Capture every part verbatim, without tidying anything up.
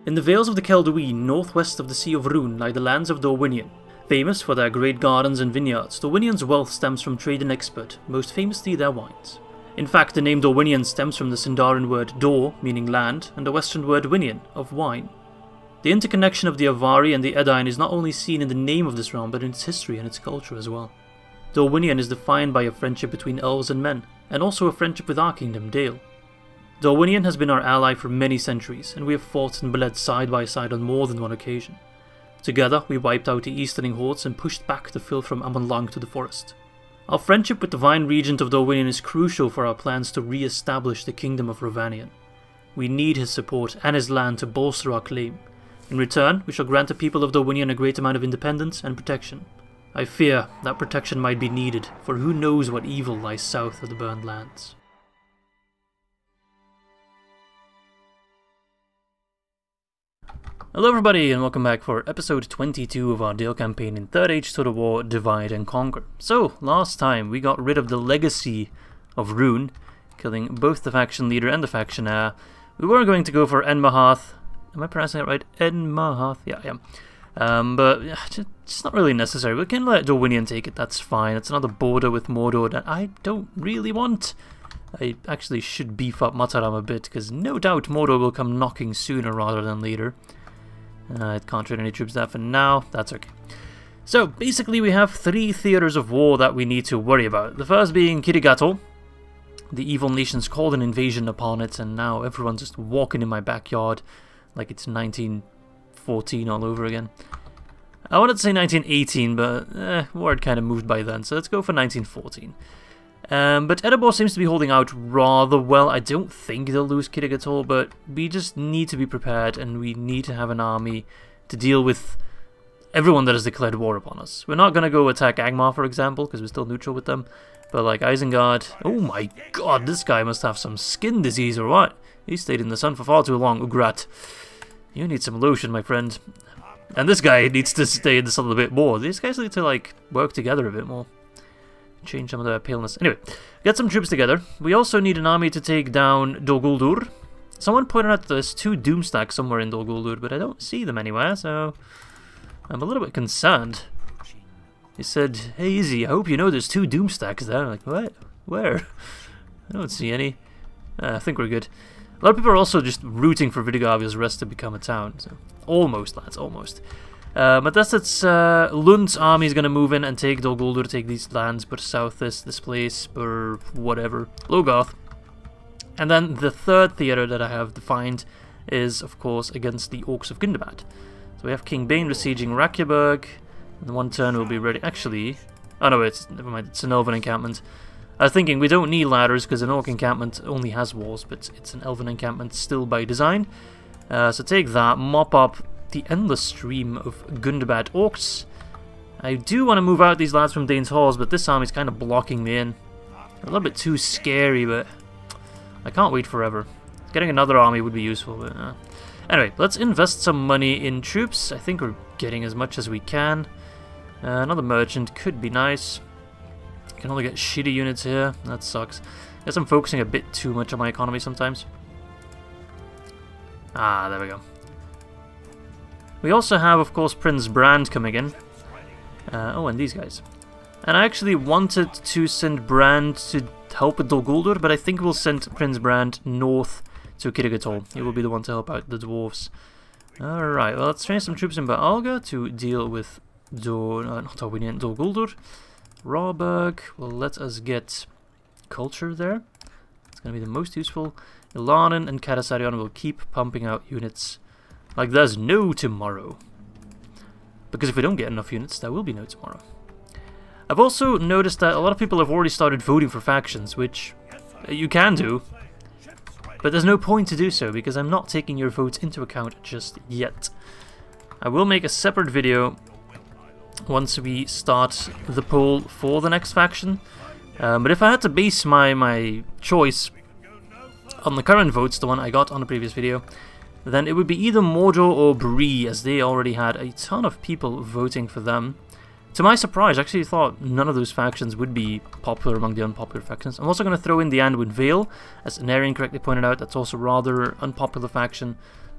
In the Vales of the Kelduin, northwest of the Sea of Rhun, lie the lands of Dorwinion. Famous for their great gardens and vineyards, Dorwinion's wealth stems from trade and export, most famously their wines. In fact, the name Dorwinion stems from the Sindarin word Dor, meaning land, and the western word Winion, of wine. The interconnection of the Avari and the Edain is not only seen in the name of this realm, but in its history and its culture as well. Dorwinion is defined by a friendship between elves and men, and also a friendship with our kingdom, Dale. Dorwinion has been our ally for many centuries, and we have fought and bled side by side on more than one occasion. Together, we wiped out the easterning hordes and pushed back the filth from Amon Lang to the forest. Our friendship with the Vine Regent of Dorwinion is crucial for our plans to re-establish the Kingdom of Rovanion. We need his support and his land to bolster our claim. In return, we shall grant the people of Dorwinion a great amount of independence and protection. I fear that protection might be needed, for who knows what evil lies south of the Burned Lands. Hello everybody and welcome back for episode twenty-two of our Dale campaign in third Age Total War Divide and Conquer. So, last time we got rid of the legacy of Rhun, killing both the faction leader and the faction heir. We were going to go for Enmahath. Am I pronouncing it right? Enmahath? Yeah, I am. Um, but yeah, it's not really necessary. We can let Dorwinion take it, that's fine. It's another border with Mordor that I don't really want. I actually should beef up Mataram a bit, because no doubt Mordor will come knocking sooner rather than later. Uh, it can't trade any troops there for now, that's okay. So, basically we have three theatres of war that we need to worry about. The first being Kirigatol. The evil nations called an invasion upon it, and now everyone's just walking in my backyard like it's nineteen fourteen all over again. I wanted to say nineteen eighteen, but eh, war had kind of moved by then, so let's go for nineteen fourteen. Um, but Erebor seems to be holding out rather well. I don't think they'll lose Kirigatol, but we just need to be prepared, and we need to have an army to deal with everyone that has declared war upon us. We're not going to go attack Angmar, for example, because we're still neutral with them. But like Isengard, oh my god, this guy must have some skin disease or what? He stayed in the sun for far too long, Ugrat. You need some lotion, my friend. And this guy needs to stay in the sun a bit more. These guys need to like work together a bit more. Change some of their paleness. Anyway, get some troops together. We also need an army to take down Dol Guldur. Someone pointed out that there's two Doomstacks somewhere in Dol Guldur, but I don't see them anywhere, so I'm a little bit concerned. He said, "Hey Izzy, I hope you know there's two Doomstacks there." I'm like, what? Where? I don't see any. Uh, I think we're good. A lot of people are also just rooting for Vidigavia's rest to become a town. So almost, lads, almost. Uh, but that's it's uh, Lund's army is going to move in and take Dol Guldur, take these lands, Bûrh Sauthis, this place, Bûrh whatever, Logoth. And then the third theatre that I have defined is, of course, against the Orcs of Gundabad. So we have King Bane besieging Wrakyaburg, and one turn will be ready. Actually, oh no, it's never mind. It's an Elven encampment. I was thinking we don't need ladders because an Orc encampment only has walls, but it's an Elven encampment still by design. Uh, so take that, mop up the endless stream of Gundabad orcs. I do want to move out these lads from Dane's Halls, but this army's kind of blocking me in. A little bit too scary, but I can't wait forever. Getting another army would be useful, but uh. Anyway, let's invest some money in troops. I think we're getting as much as we can. Uh, another merchant could be nice. I can only get shitty units here. That sucks. Guess I'm focusing a bit too much on my economy sometimes. Ah, there we go. We also have, of course, Prince Brand coming in. Uh, oh, and these guys. And I actually wanted to send Brand to help with Dol Guldur, but I think we'll send Prince Brand north to Kirigatol. He will be the one to help out the dwarves. Alright, well, let's train some troops in Baalga to deal with Dol, uh, not Dorwinion, Dol Guldur. Rawburg will let us get culture there. It's going to be the most useful. Ilanen and Kadasarion will keep pumping out units like there's no tomorrow. Because if we don't get enough units, there will be no tomorrow. I've also noticed that a lot of people have already started voting for factions, which you can do. But there's no point to do so, because I'm not taking your votes into account just yet. I will make a separate video once we start the poll for the next faction. Um, but if I had to base my, my choice on the current votes, the one I got on the previous video, then it would be either Mordor or Bûrh, as they already had a ton of people voting for them. To my surprise, I actually thought none of those factions would be popular among the unpopular factions. I'm also going to throw in the Anduin Vale, as Narian correctly pointed out, that's also a rather unpopular faction.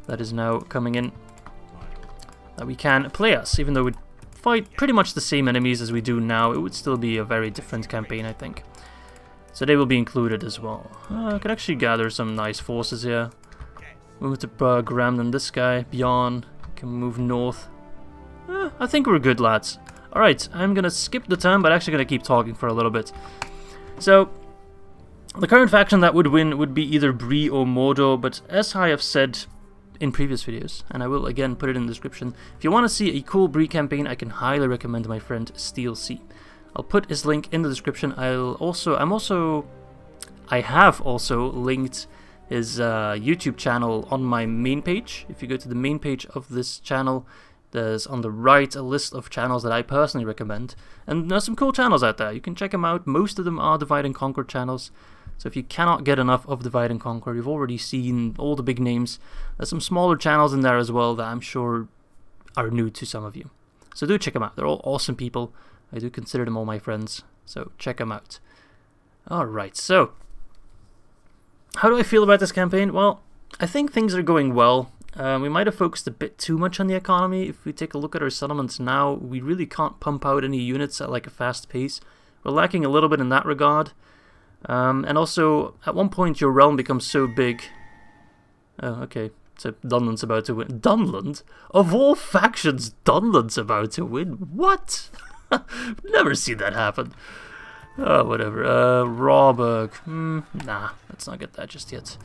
that is now coming in that we can play as. Even though we fight pretty much the same enemies as we do now, it would still be a very different campaign, I think. So they will be included as well. Uh, I could actually gather some nice forces here. Move to Bûrh, Ram, and this guy, Bjorn, can move north. Uh, I think we're good, lads. Alright, I'm gonna skip the turn, but actually gonna keep talking for a little bit. So, the current faction that would win would be either Bûrh or Mordor, but as I have said in previous videos, and I will again put it in the description, if you want to see a cool Bûrh campaign, I can highly recommend my friend Steel Sea. I'll put his link in the description. I'll also, I'm also, I have also linked his uh, YouTube channel on my main page. If you go to the main page of this channel, there's on the right a list of channels that I personally recommend, and there's some cool channels out there. You can check them out. Most of them are Divide and Conquer channels, so if you cannot get enough of Divide and Conquer, you've already seen all the big names. There's some smaller channels in there as well that I'm sure are new to some of you. So do check them out. They're all awesome people. I do consider them all my friends, so check them out. Alright, so how do I feel about this campaign? Well, I think things are going well. Um, we might have focused a bit too much on the economy. If we take a look at our settlements now, we really can't pump out any units at like a fast pace. We're lacking a little bit in that regard. Um, and also, at one point your realm becomes so big... Oh, okay. So Dunland's about to win. Dunland? Of all factions, Dunland's about to win? What? Never seen that happen. Oh, whatever. Uh, Wrakyaburg. Hmm, nah, let's not get that just yet.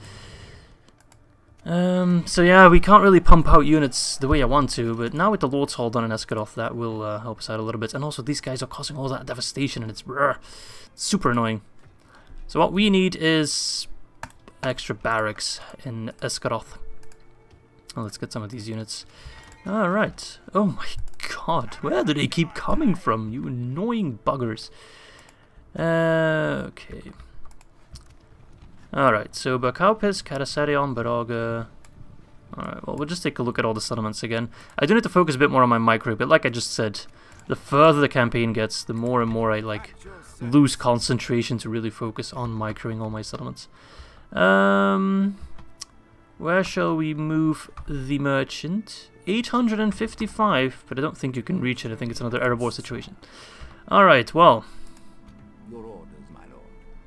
Um, so yeah, we can't really pump out units the way I want to, but now with the Lord's Hall done in Escharoth, that will uh, help us out a little bit. And also, these guys are causing all that devastation, and it's brr, super annoying. So what we need is extra barracks in Escharoth. Oh, let's get some of these units. Alright. Oh my god, where do they keep coming from, you annoying buggers? Uh, okay. Alright, so Bakaupis, Karasarion, Baroga. Alright, well, we'll just take a look at all the settlements again. I do need to focus a bit more on my micro, but like I just said, the further the campaign gets, the more and more I, like, lose concentration to really focus on microing all my settlements. Um, where shall we move the merchant? eight hundred fifty-five, but I don't think you can reach it. I think it's another Erebor situation. Alright, well. Your orders, my lord.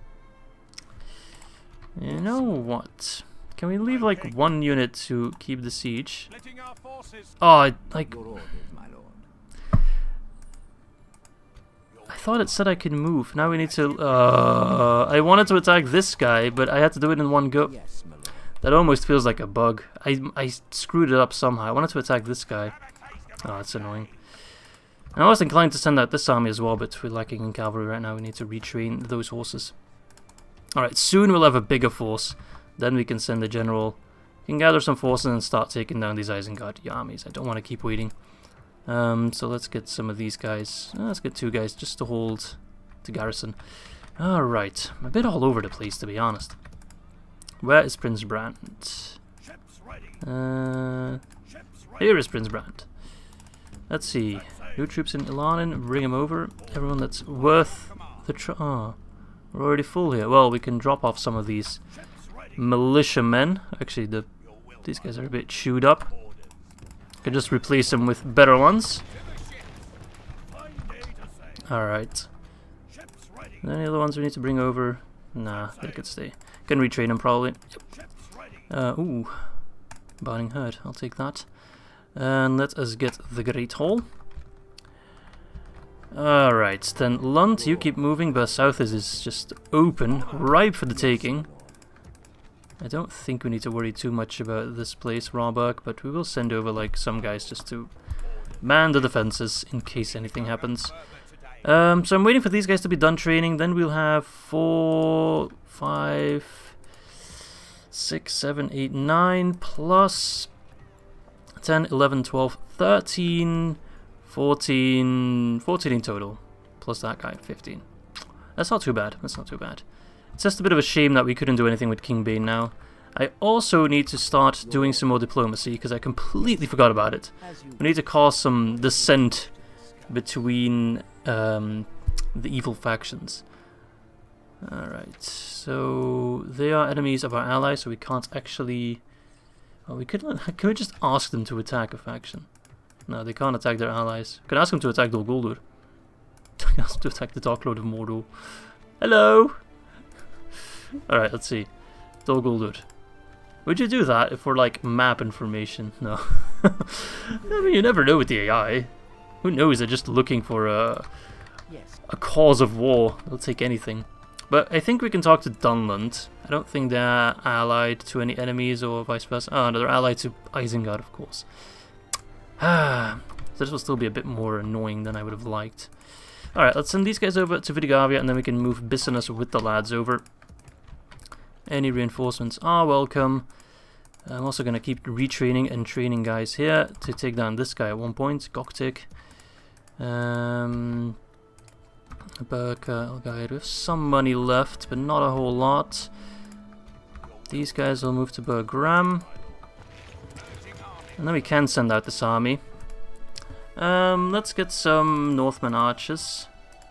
You know what? Can we leave like one unit to keep the siege? Oh, like... Your orders, my lord. I thought it said I could move. Now we need to... Uh, I wanted to attack this guy, but I had to do it in one go. Yes, my lord. That almost feels like a bug. I, I screwed it up somehow. I wanted to attack this guy. Oh, that's annoying. And I was inclined to send out this army as well, but we're lacking in cavalry right now. We need to retrain those horses. Alright, soon we'll have a bigger force. Then we can send the general. We can gather some forces and start taking down these Isengard armies. I don't want to keep waiting. Um, so let's get some of these guys. Uh, let's get two guys just to hold the garrison. Alright, I'm a bit all over the place, to be honest. Where is Prince Brand? Uh, here is Prince Brand. Let's see. New troops in Ilanin, bring them over. Everyone that's worth the tr- oh, we're already full here. Well, we can drop off some of these militiamen. Actually, the these guys are a bit chewed up. Can just replace them with better ones. Alright. Any other ones we need to bring over? Nah, they could stay. Can retrain them probably. Yep. Uh, ooh. Burning Herd, I'll take that. And let us get the Great Hall. Alright, then Lund, you keep moving, but Sauthis is just open, ripe for the taking. I don't think we need to worry too much about this place, Wrakyaburg, but we will send over like some guys just to man the defenses in case anything happens. Um, so I'm waiting for these guys to be done training, then we'll have four, five, six, seven, eight, nine, plus ten, eleven, twelve, thirteen, fourteen, fourteen in total, plus that guy, fifteen. That's not too bad, that's not too bad. It's just a bit of a shame that we couldn't do anything with King Bane now. I also need to start doing some more diplomacy, because I completely forgot about it. We need to cause some dissent between um, the evil factions. Alright, so they are enemies of our allies, so we can't actually Oh, we could. Can we just ask them to attack a faction? No, they can't attack their allies. We can ask them to attack Dol Guldur. We can ask them to attack the Dark Lord of Mordor. Hello. All right, let's see. Dol Guldur. Would you do that if we're like map information? No. I mean, you never know with the A I. Who knows? They're just looking for a a cause of war. They'll take anything. But I think we can talk to Dunland. I don't think they're allied to any enemies or vice versa. Oh, no, they're allied to Isengard, of course. Ah, so this will still be a bit more annoying than I would have liked. Alright, let's send these guys over to Vidigavia, and then we can move Bicinus with the lads over. Any reinforcements are welcome. I'm also going to keep retraining and training guys here to take down this guy at one point, Goktik. Um... Burka, guy with some money left, but not a whole lot. These guys will move to Bûrh, and then we can send out this army. Um, let's get some Northman archers,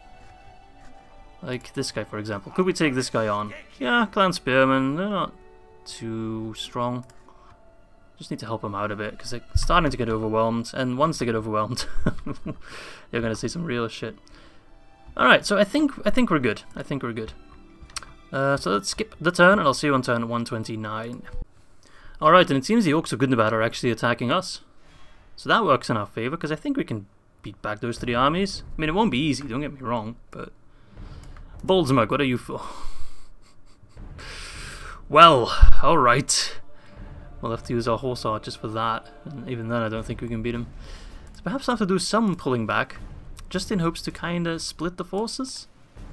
like this guy, for example. Could we take this guy on? Yeah, clan spearmen. They're not too strong. Just need to help them out a bit because they're starting to get overwhelmed, and once they get overwhelmed, they're gonna see some real shit. Alright, so I think I think we're good. I think we're good. Uh, so let's skip the turn, and I'll see you on turn one twenty-nine. Alright, and it seems the Orcs of Gundabad are actually attacking us. So that works in our favour, because I think we can beat back those three armies. I mean, it won't be easy, don't get me wrong, but... Boldsmug, what are you for? Well, alright. We'll have to use our horse archers for that, and even then I don't think we can beat them. So perhaps I'll have to do some pulling back. Just in hopes to kinda split the forces.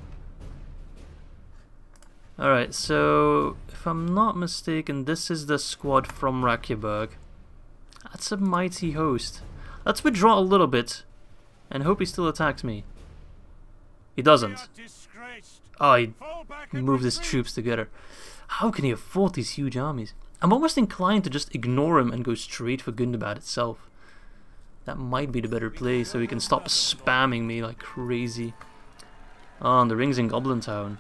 Alright, so if I'm not mistaken, this is the squad from Wrakyaburg. That's a mighty host. Let's withdraw a little bit and hope he still attacks me. He doesn't. Oh, he moved his troops together. How can he afford these huge armies? I'm almost inclined to just ignore him and go straight for Gundabad itself. That might be the better play, so he can stop spamming me like crazy. Oh, and the ring's in Goblin Town.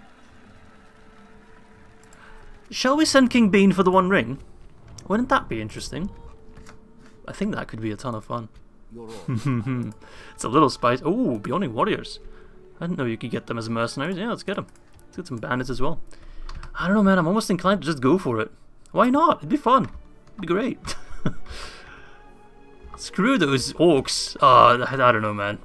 Shall we send King Bean for the One Ring? Wouldn't that be interesting? I think that could be a ton of fun. It's a little spice. Oh, Bionic Warriors. I didn't know you could get them as mercenaries. Yeah, let's get them. Let's get some bandits as well. I don't know, man. I'm almost inclined to just go for it. Why not? It'd be fun. It'd be great. Screw those orcs. Uh, I, I don't know, man.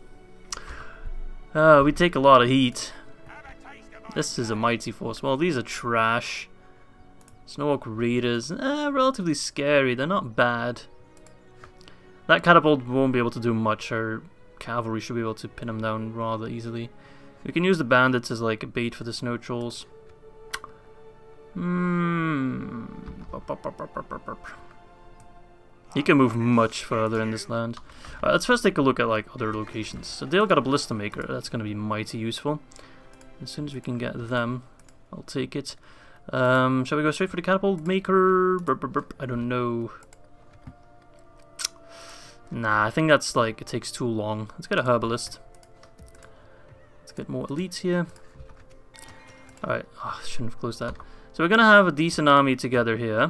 Uh, we take a lot of heat. This is a mighty force. Well, these are trash. Snow Orc Raiders. Eh, relatively scary. They're not bad. That catapult won't be able to do much. Our cavalry should be able to pin them down rather easily. We can use the bandits as like a bait for the snow trolls. Hmm. He can move much further in this land. Alright, let's first take a look at like other locations. So Dale got a Ballista Maker. That's going to be mighty useful. As soon as we can get them, I'll take it. Um, shall we go straight for the Catapult Maker? Burp, burp, burp. I don't know. Nah, I think that's like, it takes too long. Let's get a Herbalist. Let's get more elites here. Alright, oh, shouldn't have closed that. So we're going to have a decent army together here.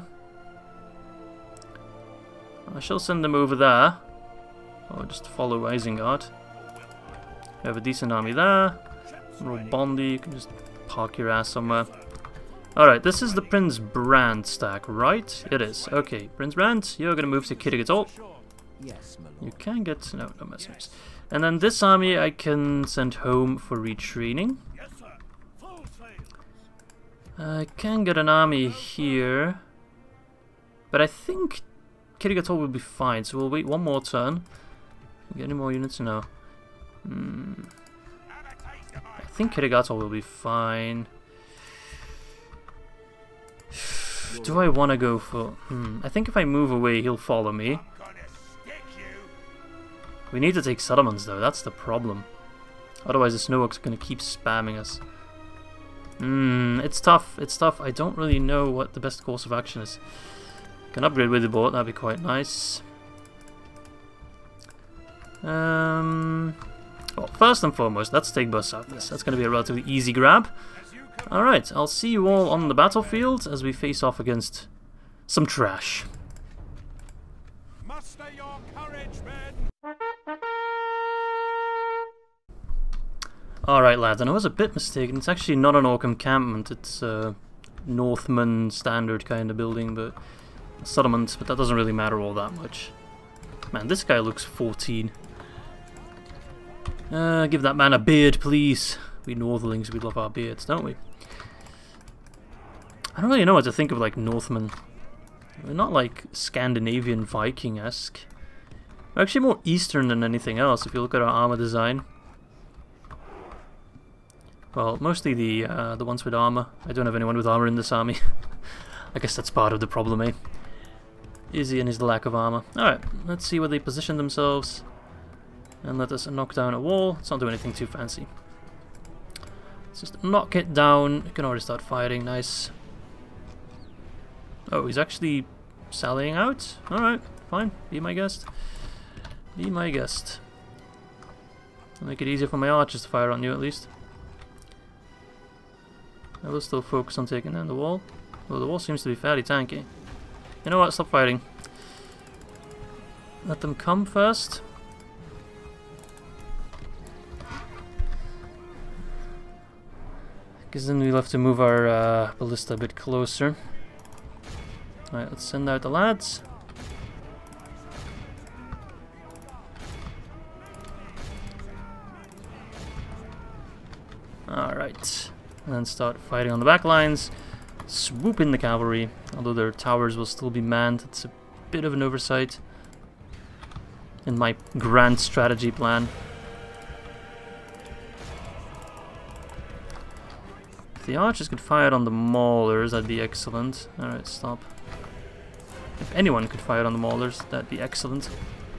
I shall send them over there. Or just follow Isengard. We have a decent army there. Roll Bondi, you can just park your ass somewhere. Alright, this is the Prince Brand stack, right? It is. Okay, Prince Brand, you're gonna move to Kirrigatol. You can get... no, no mercenaries. And then this army I can send home for retraining. I can get an army here. But I think Kirrigatol will be fine, so we'll wait one more turn. Get any more units? No. Hmm. I think Kirrigatol will be fine. Do I want to go for... Hmm. I think if I move away, he'll follow me. We need to take settlements, though. That's the problem. Otherwise, the Snow Orcs are going to keep spamming us. Hmm. It's tough. It's tough. I don't really know what the best course of action is. Can upgrade with the boat. That'd be quite nice. Um... Well, first and foremost, let's take Bûrh Sauthis. That's going to be a relatively easy grab. Alright, I'll see you all on the battlefield as we face off against some trash. your courage, men. Alright lads, and I was a bit mistaken. It's actually not an orc encampment, it's a Northman standard kind of building, but a settlement, but that doesn't really matter all that much. Man, this guy looks fourteen. Uh, give that man a beard, please. We Northerlings, we love our beards, don't we? I don't really know what to think of like Northmen. We're not like Scandinavian Viking-esque. We're actually more Eastern than anything else if you look at our armor design. Well, mostly the uh, the ones with armor. I don't have anyone with armor in this army. I guess that's part of the problem, eh? Izzy and his lack of armor. Alright, let's see where they position themselves. And let us knock down a wall. Let's not do anything too fancy. Let's just knock it down. You can already start fighting. Nice. Oh, he's actually sallying out? Alright, fine. Be my guest. Be my guest. I'll make it easier for my archers to fire on you at least. I will still focus on taking down the wall. Well, the wall seems to be fairly tanky. You know what? Stop fighting. Let them come first. Because then we'll have to move our uh, ballista a bit closer. Alright, let's send out the lads. Alright. And then start fighting on the back lines. Swoop in the cavalry. Although their towers will still be manned. It's a bit of an oversight in my grand strategy plan. If the archers could fire on the maulers, that'd be excellent. Alright, stop. If anyone could fire on the maulers, that'd be excellent.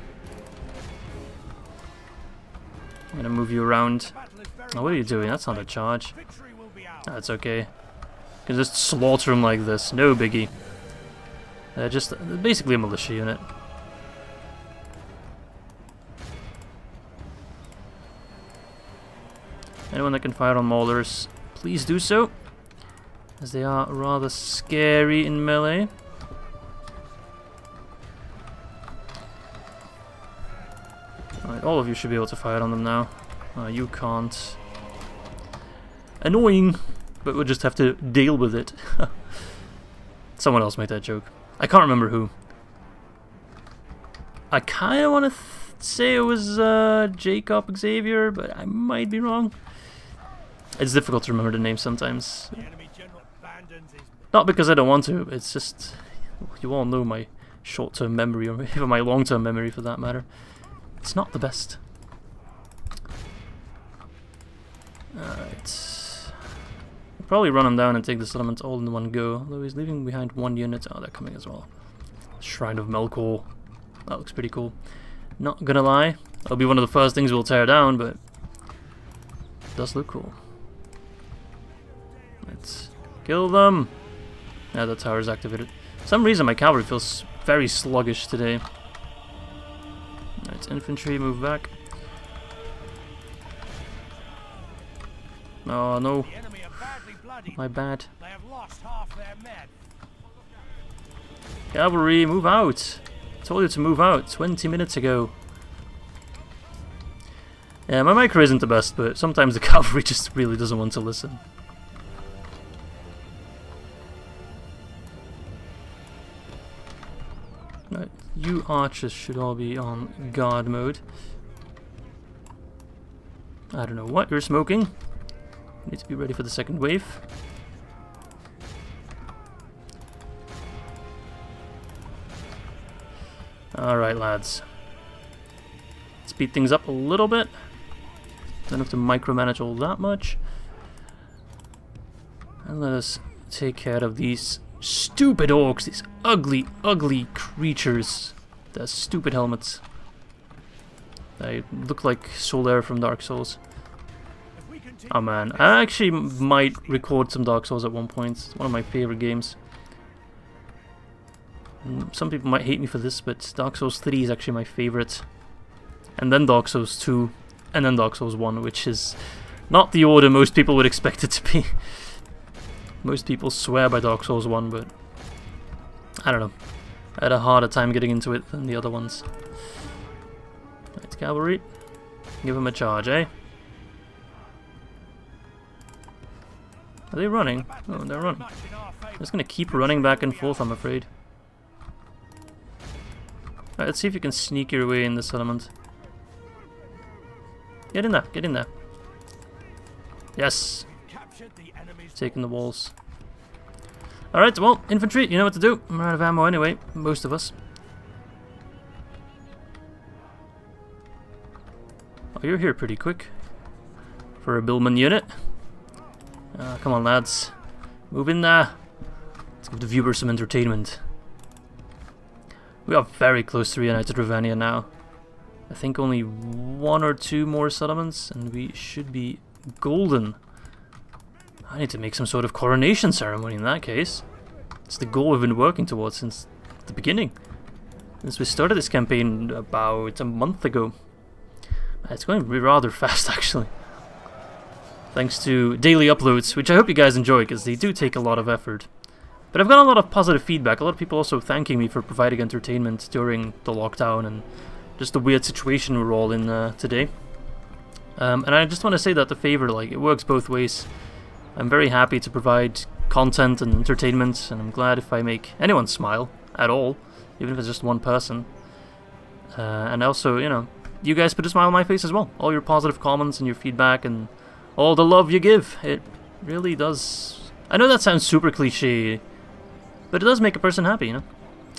I'm gonna move you around. Oh, what are you doing? That's not a charge. That's okay. You can just slaughter them like this. No biggie. They're just they're basically a militia unit. Anyone that can fire on maulers, please do so, as they are rather scary in melee. Alright, all of you should be able to fire on them now. Uh, you can't. Annoying, but we'll just have to deal with it. Someone else made that joke. I can't remember who. I kind of want to th say it was uh, Jacob Xavier, but I might be wrong. It's difficult to remember the name sometimes. Not because I don't want to, it's just, you all know my short-term memory, or even my long-term memory for that matter. It's not the best. Alright. Probably run him down and take the settlement all in one go, although he's leaving behind one unit. Oh, they're coming as well. Shrine of Melkor. That looks pretty cool. Not gonna lie, that'll be one of the first things we'll tear down, but it does look cool. Let's kill them. Yeah, the tower's activated. For some reason my cavalry feels very sluggish today. Alright, infantry, move back. Oh no. My bad. Cavalry, move out! I told you to move out twenty minutes ago. Yeah, my micro isn't the best, but sometimes the cavalry just really doesn't want to listen. Right, you archers should all be on guard mode. I don't know what you're smoking. Need to be ready for the second wave. Alright lads. Speed things up a little bit. Don't have to micromanage all that much. And let us take care of these stupid orcs, these ugly, ugly creatures. Their stupid helmets. They look like Solaire from Dark Souls. Oh man, I actually might record some Dark Souls at one point. It's one of my favorite games. And some people might hate me for this, but Dark Souls three is actually my favorite. And then Dark Souls two, and then Dark Souls one, which is not the order most people would expect it to be. Most people swear by Dark Souls one, but I don't know. I had a harder time getting into it than the other ones. Cavalry. Give them a charge, eh? Are they running? Oh, they're running. I'm just gonna keep running back and forth, I'm afraid. Alright, let's see if you can sneak your way in the settlement. Get in there, get in there. Yes! Taking the walls. Alright, well, infantry, you know what to do. I'm out of ammo anyway, most of us. Oh, you're here pretty quick. For a Billman unit. Uh, come on, lads. Move in there. Let's give the viewers some entertainment. We are very close to reunited Ravania now. I think only one or two more settlements, and we should be golden. I need to make some sort of coronation ceremony in that case. It's the goal we've been working towards since the beginning. Since we started this campaign about a month ago. It's going rather fast, actually. Thanks to daily uploads, which I hope you guys enjoy, because they do take a lot of effort. But I've got a lot of positive feedback, a lot of people also thanking me for providing entertainment during the lockdown and just the weird situation we're all in uh, today. Um, and I just want to say that the favor, like, it works both ways. I'm very happy to provide content and entertainment, and I'm glad if I make anyone smile at all, even if it's just one person. Uh, and also, you know, you guys put a smile on my face as well. All your positive comments and your feedback and all the love you give. It really does. I know that sounds super cliche, but it does make a person happy, you know?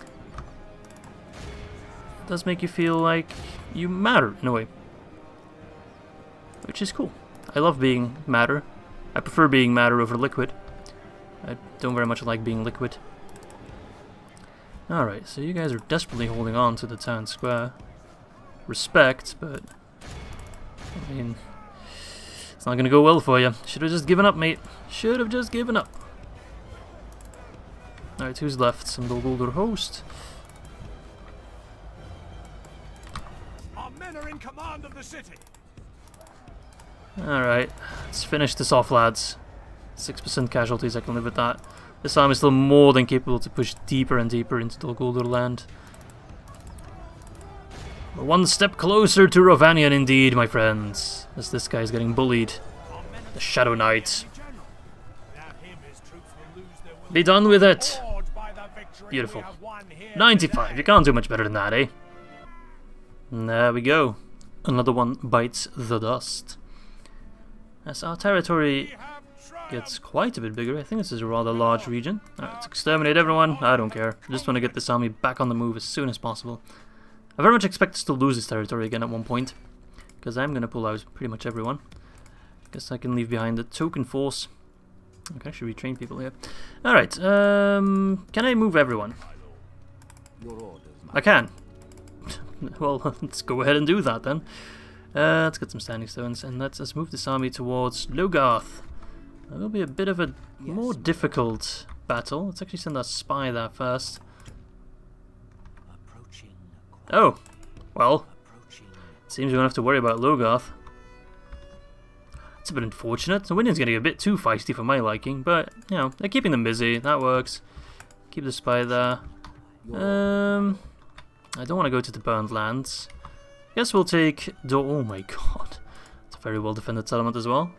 It does make you feel like you matter, in a way. Which is cool. I love being matter. I prefer being matter over liquid. I don't very much like being liquid. Alright, so you guys are desperately holding on to the town square. Respect, but I mean, it's not gonna go well for you. Should have just given up, mate. Should have just given up. Alright, who's left? Some Guldur host. Our men are in command of the city. Alright, let's finish this off, lads. six percent casualties, I can live with that. This army is still more than capable to push deeper and deeper into the Guldur land. We're one step closer to Rovanian indeed, my friends. As this guy is getting bullied. The Shadow Knight. Be done with it. Beautiful. ninety-five, you can't do much better than that, eh? And there we go. Another one bites the dust. As our territory gets quite a bit bigger, I think this is a rather large region. Alright, let's exterminate everyone. I don't care. I just want to get this army back on the move as soon as possible. I very much expect us to lose this territory again at one point, because I'm going to pull out pretty much everyone. Guess I can leave behind the token force. I can actually retrain people here. Alright, um, can I move everyone? I can. Well, let's go ahead and do that then. Uh, let's get some standing stones, and let's, let's move this army towards Logarth. It will be a bit of a more difficult battle. Let's actually send our spy there first. Oh, well, it seems we don't have to worry about Logarth. It's a bit unfortunate. The Windian's getting a bit too feisty for my liking, but, you know, they're keeping them busy. That works. Keep the spy there. Um, I don't want to go to the burned lands. Guess we'll take... Do oh my god. It's a very well defended settlement as well.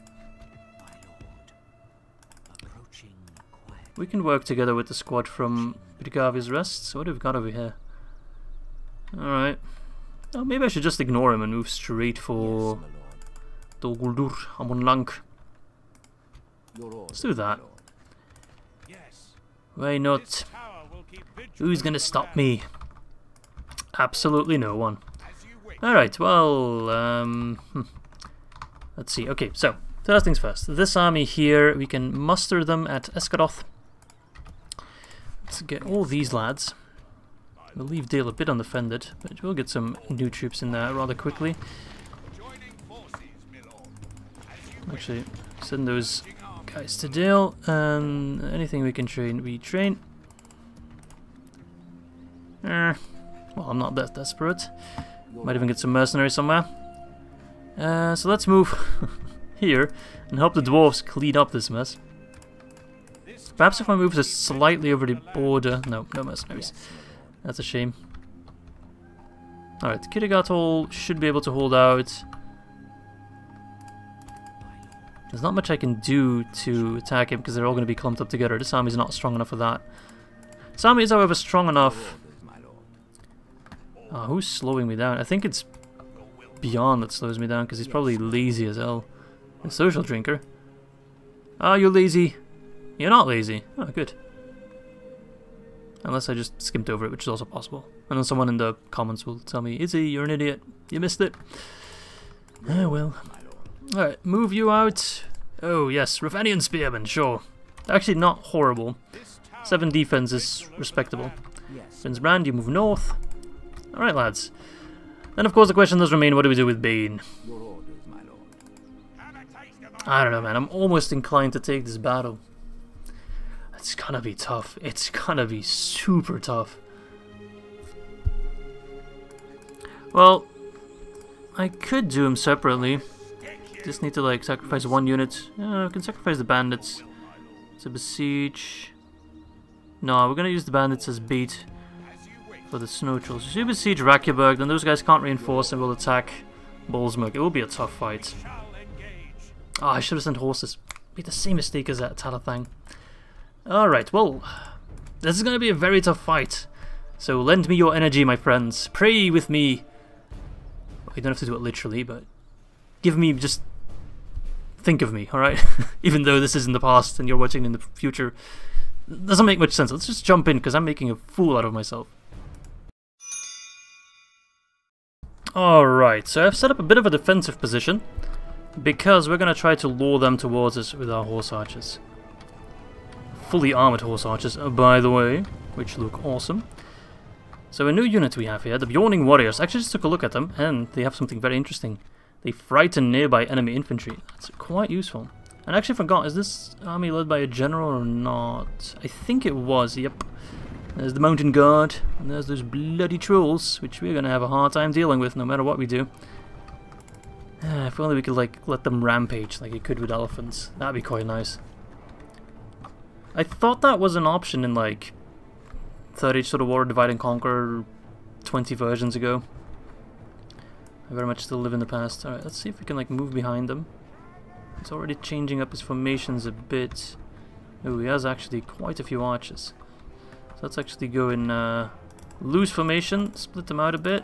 We can work together with the squad from Brigavi's Rest. So what have we got over here? Alright. Oh, maybe I should just ignore him and move straight for Dol Guldur Amon Lank. Let's do that. Why not? Who's gonna stop me? Absolutely no one. Alright, well, um, hmm. let's see. Okay, so, first things first. This army here, we can muster them at Escaroth. Let's get all these lads. We'll leave Dale a bit undefended, but we'll get some new troops in there rather quickly. Actually, send those guys to Dale, and anything we can train, we train. Eh, well, I'm not that desperate. Might even get some mercenaries somewhere. Uh, so let's move here and help the dwarves clean up this mess. Perhaps if I move this slightly over the border... No, no mercenaries. That's a shame. Alright, Kirigatol should be able to hold out. There's not much I can do to attack him because they're all going to be clumped up together. This army's not strong enough for that. This army is, however, strong enough. Oh, who's slowing me down? I think it's Beyond that slows me down because he's probably lazy as hell. A social drinker. Ah, oh, you're lazy. You're not lazy. Oh, good. Unless I just skipped over it, which is also possible. And then someone in the comments will tell me, Izzy, you're an idiot. You missed it. Oh, well. Alright, move you out. Oh, yes, Ravanian Spearmen, sure. Actually, not horrible. Seven defense is respectable. Finsbrand, you move north. Alright, lads. Then, of course, the question does remain, what do we do with Bane? I don't know, man. I'm almost inclined to take this battle. It's gonna be tough. It's gonna be super tough. Well, I could do them separately. Just need to, like, sacrifice one unit. Uh, I can sacrifice the bandits to besiege. No, we're gonna use the bandits as bait for the snow trolls. So you besiege Wrakyaburg, then those guys can't reinforce and will attack Bolsmurg. It will be a tough fight. Oh, I should have sent horses. Made the same mistake as that Talathang. Alright, well, this is going to be a very tough fight. So lend me your energy, my friends. Pray with me. Well, you don't have to do it literally, but give me, just think of me, alright? Even though this is in the past and you're watching in the future. It doesn't make much sense. Let's just jump in because I'm making a fool out of myself. Alright, so I've set up a bit of a defensive position because we're going to try to lure them towards us with our horse archers. Fully armored horse archers, by the way, which look awesome. So a new unit we have here, the Bjorning Warriors. I actually just took a look at them, and they have something very interesting. They frighten nearby enemy infantry. That's quite useful. And I actually forgot, is this army led by a general or not? I think it was, yep. There's the Mountain Guard, and there's those bloody trolls, which we're going to have a hard time dealing with no matter what we do. Uh, if only we could, like, let them rampage like you could with elephants. That'd be quite nice. I thought that was an option in, like, Third Age Sort of War Divide and Conquer twenty versions ago. I very much still live in the past. Alright, let's see if we can, like, move behind them. It's already changing up his formations a bit. Oh, he has actually quite a few archers. So let's actually go in uh, loose formation, split them out a bit.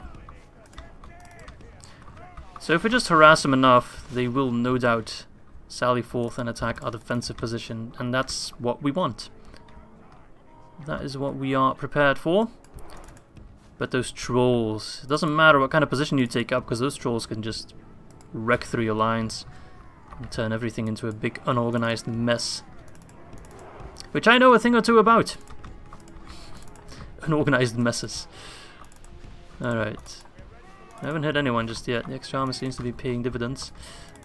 So if we just harass them enough, they will no doubt sally forth and attack our defensive position, and that's what we want. That is what we are prepared for. But those trolls, it doesn't matter what kind of position you take up, because those trolls can just wreck through your lines and turn everything into a big unorganized mess. Which I know a thing or two about. Unorganized messes. Alright. I haven't hit anyone just yet. The extra armor seems to be paying dividends.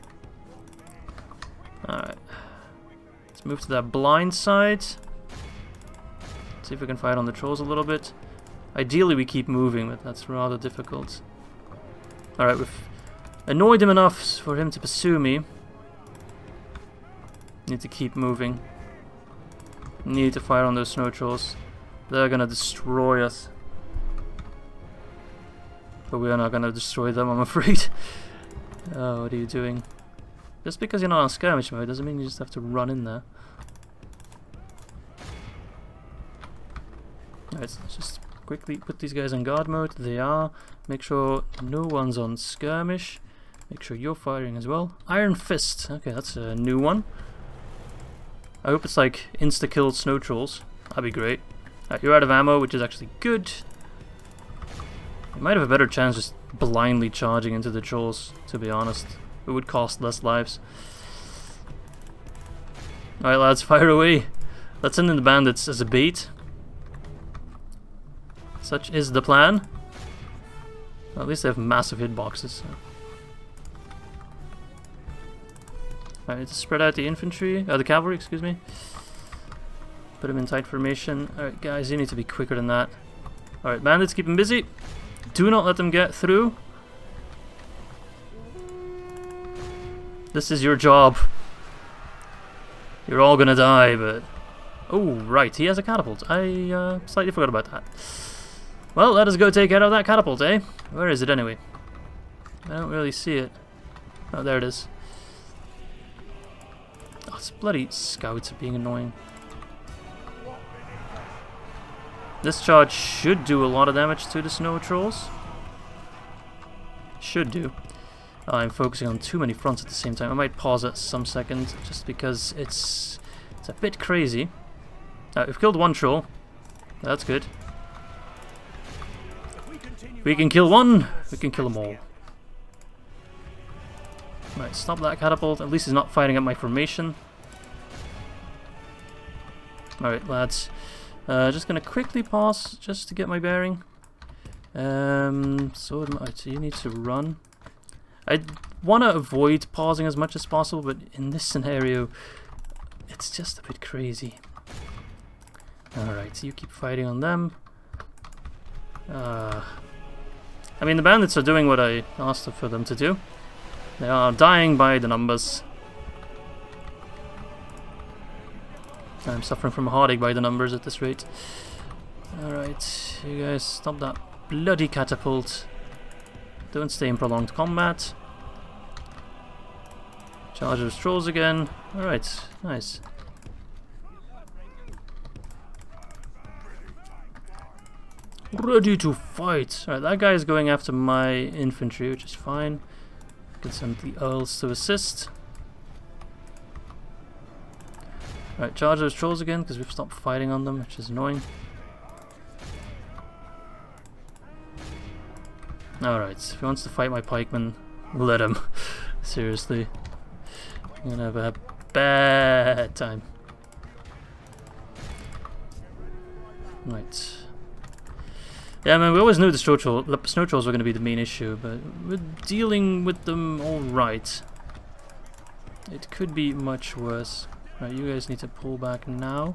Alright. Let's move to that blind side. See if we can fight on the trolls a little bit. Ideally we keep moving, but that's rather difficult. Alright, we've annoyed him enough for him to pursue me. Need to keep moving. Need to fire on those snow trolls. They're gonna destroy us. But we are not gonna destroy them, I'm afraid. Oh, what are you doing? Just because you're not on skirmish mode doesn't mean you just have to run in there. Alright, so let's just quickly put these guys on guard mode. They are. Make sure no one's on skirmish. Make sure you're firing as well. Iron Fist. Okay, that's a new one. I hope it's like insta-kill snow trolls. That'd be great. Alright, you're out of ammo, which is actually good. You might have a better chance just blindly charging into the trolls, to be honest. It would cost less lives. Alright lads, fire away. Let's send in the bandits as a bait. Such is the plan. Well, at least they have massive hitboxes. So. Alright, let's spread out the infantry, uh, the cavalry, excuse me. Put them in tight formation. Alright guys, you need to be quicker than that. Alright, bandits, keep them busy. Do not let them get through. This is your job. You're all gonna die, but... Oh, right, he has a catapult. I uh, slightly forgot about that. Well, let us go take out of that catapult, eh? Where is it anyway? I don't really see it. Oh, there it is. Oh, it's bloody scouts are being annoying. This charge should do a lot of damage to the snow trolls. Should do. Oh, I'm focusing on too many fronts at the same time. I might pause it some second just because it's it's a bit crazy. Uh, we've killed one troll. That's good. If we can kill one, we can kill them all. Right, stop that catapult. At least he's not fighting at my formation. Alright, lads. Uh, just gonna quickly pause just to get my bearing. Um, so, so you need to run. I want to avoid pausing as much as possible, but in this scenario, it's just a bit crazy. Alright, so you keep fighting on them. Uh, I mean, the bandits are doing what I asked for them to do. They are dying by the numbers. I'm suffering from a heartache by the numbers at this rate. Alright, you guys stop that bloody catapult. Don't stay in prolonged combat. Charge those trolls again. Alright, nice. Ready to fight! Alright, that guy is going after my infantry, which is fine. Can send the Earls to assist. Alright, charge those trolls again, because we've stopped fighting on them, which is annoying. Alright, if he wants to fight my pikemen, let him. Seriously. I'm gonna have a bad time. Right. Yeah, I mean, we always knew the snow, troll, the snow trolls were going to be the main issue, but we're dealing with them alright. It could be much worse. Right, you guys need to pull back now.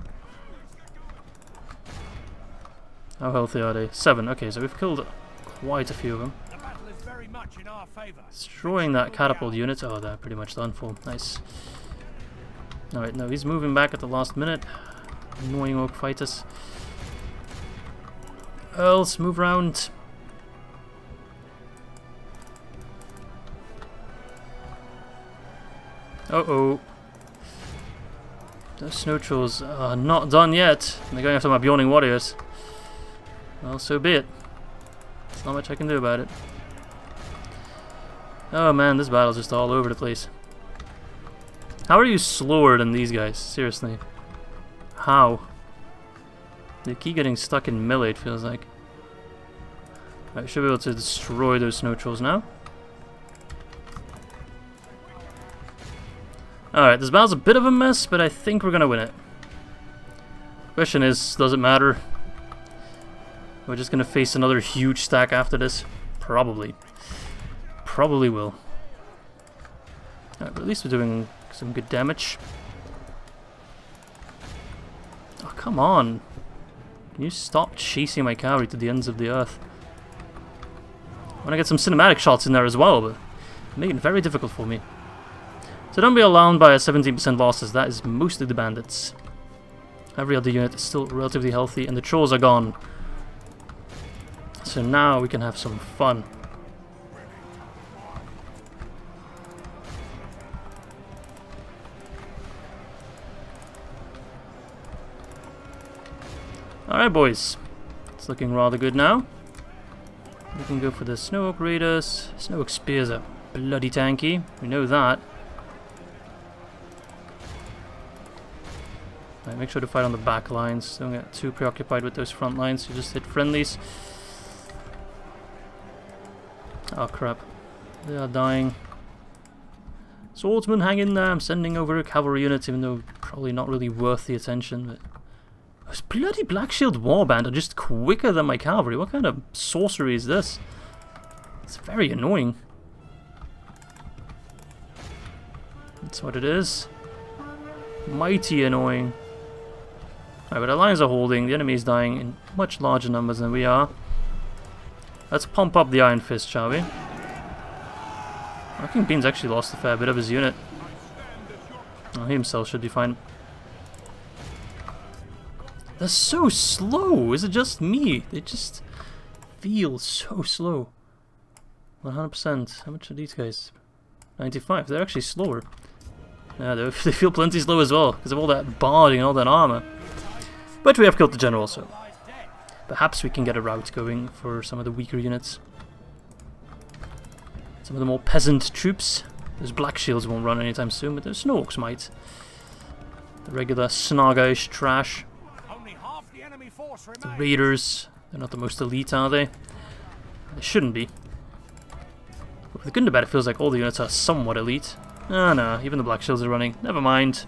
How healthy are they? Seven. Okay, so we've killed quite a few of them. Destroying that catapult unit. Oh, they're pretty much done for. Nice. Alright, no, he's moving back at the last minute. Annoying orc fighters. Earls, move round. Uh-oh. Those snow trolls are not done yet. They're going after my Bjorning warriors. Well, so be it. There's not much I can do about it. Oh man, this battle's just all over the place. How are you slower than these guys? Seriously. How? They keep getting stuck in melee, it feels like. I should be able to destroy those snow trolls now. Alright, this battle's a bit of a mess, but I think we're gonna win it. Question is, does it matter? We're just gonna face another huge stack after this? Probably. Probably will. Alright, but at least we're doing some good damage. Oh, come on. Can you stop chasing my cavalry to the ends of the earth? I want to get some cinematic shots in there as well, but making it very difficult for me. So don't be alarmed by a seventeen percent losses, that is mostly the bandits. Every other unit is still relatively healthy, and the trolls are gone. So now we can have some fun. Alright boys, it's looking rather good now. We can go for the Snow Oak Raiders. Snow Oak Spears are bloody tanky, we know that. Right, make sure to fight on the back lines, don't get too preoccupied with those front lines, you just hit friendlies. Oh crap, they are dying. Swordsman, hang in there, I'm sending over a cavalry unit, even though probably not really worth the attention. But those bloody Black Shield Warband are just quicker than my cavalry. What kind of sorcery is this? It's very annoying. That's what it is. Mighty annoying. Alright, but our lines are holding. The enemy is dying in much larger numbers than we are. Let's pump up the Iron Fist, shall we? I think Bean's actually lost a fair bit of his unit. Oh, he himself should be fine. They're so slow! Is it just me? They just feel so slow. one hundred percent. How much are these guys? ninety-five. They're actually slower. Yeah, they feel plenty slow as well, because of all that barding and all that armor. But we have killed the general, so perhaps we can get a route going for some of the weaker units. Some of the more peasant troops. Those black shields won't run anytime soon, but the snow orcs might. The regular snargish trash. The raiders, they're not the most elite, are they? They shouldn't be. With the Gundabad, it feels like all the units are somewhat elite. Ah, oh, no, even the black shields are running. Never mind.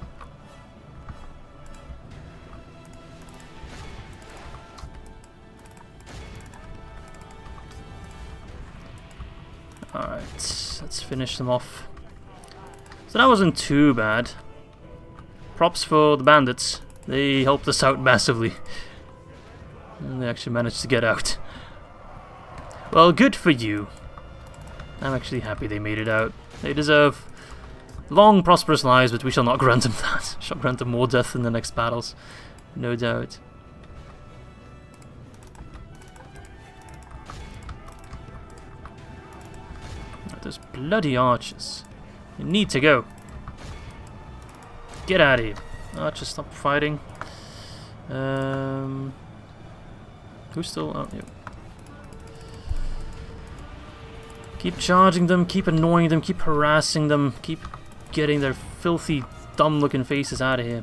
Alright, let's finish them off. So that wasn't too bad. Props for the bandits. They helped us out massively. And they actually managed to get out. Well, good for you. I'm actually happy they made it out. They deserve long, prosperous lives, but we shall not grant them that. Shall grant them more death in the next battles. No doubt. Those bloody archers. You need to go. Get out of here. Archers, stop fighting. Um, who's still... Oh, yeah. Keep charging them, keep annoying them, keep harassing them, keep getting their filthy, dumb-looking faces out of here.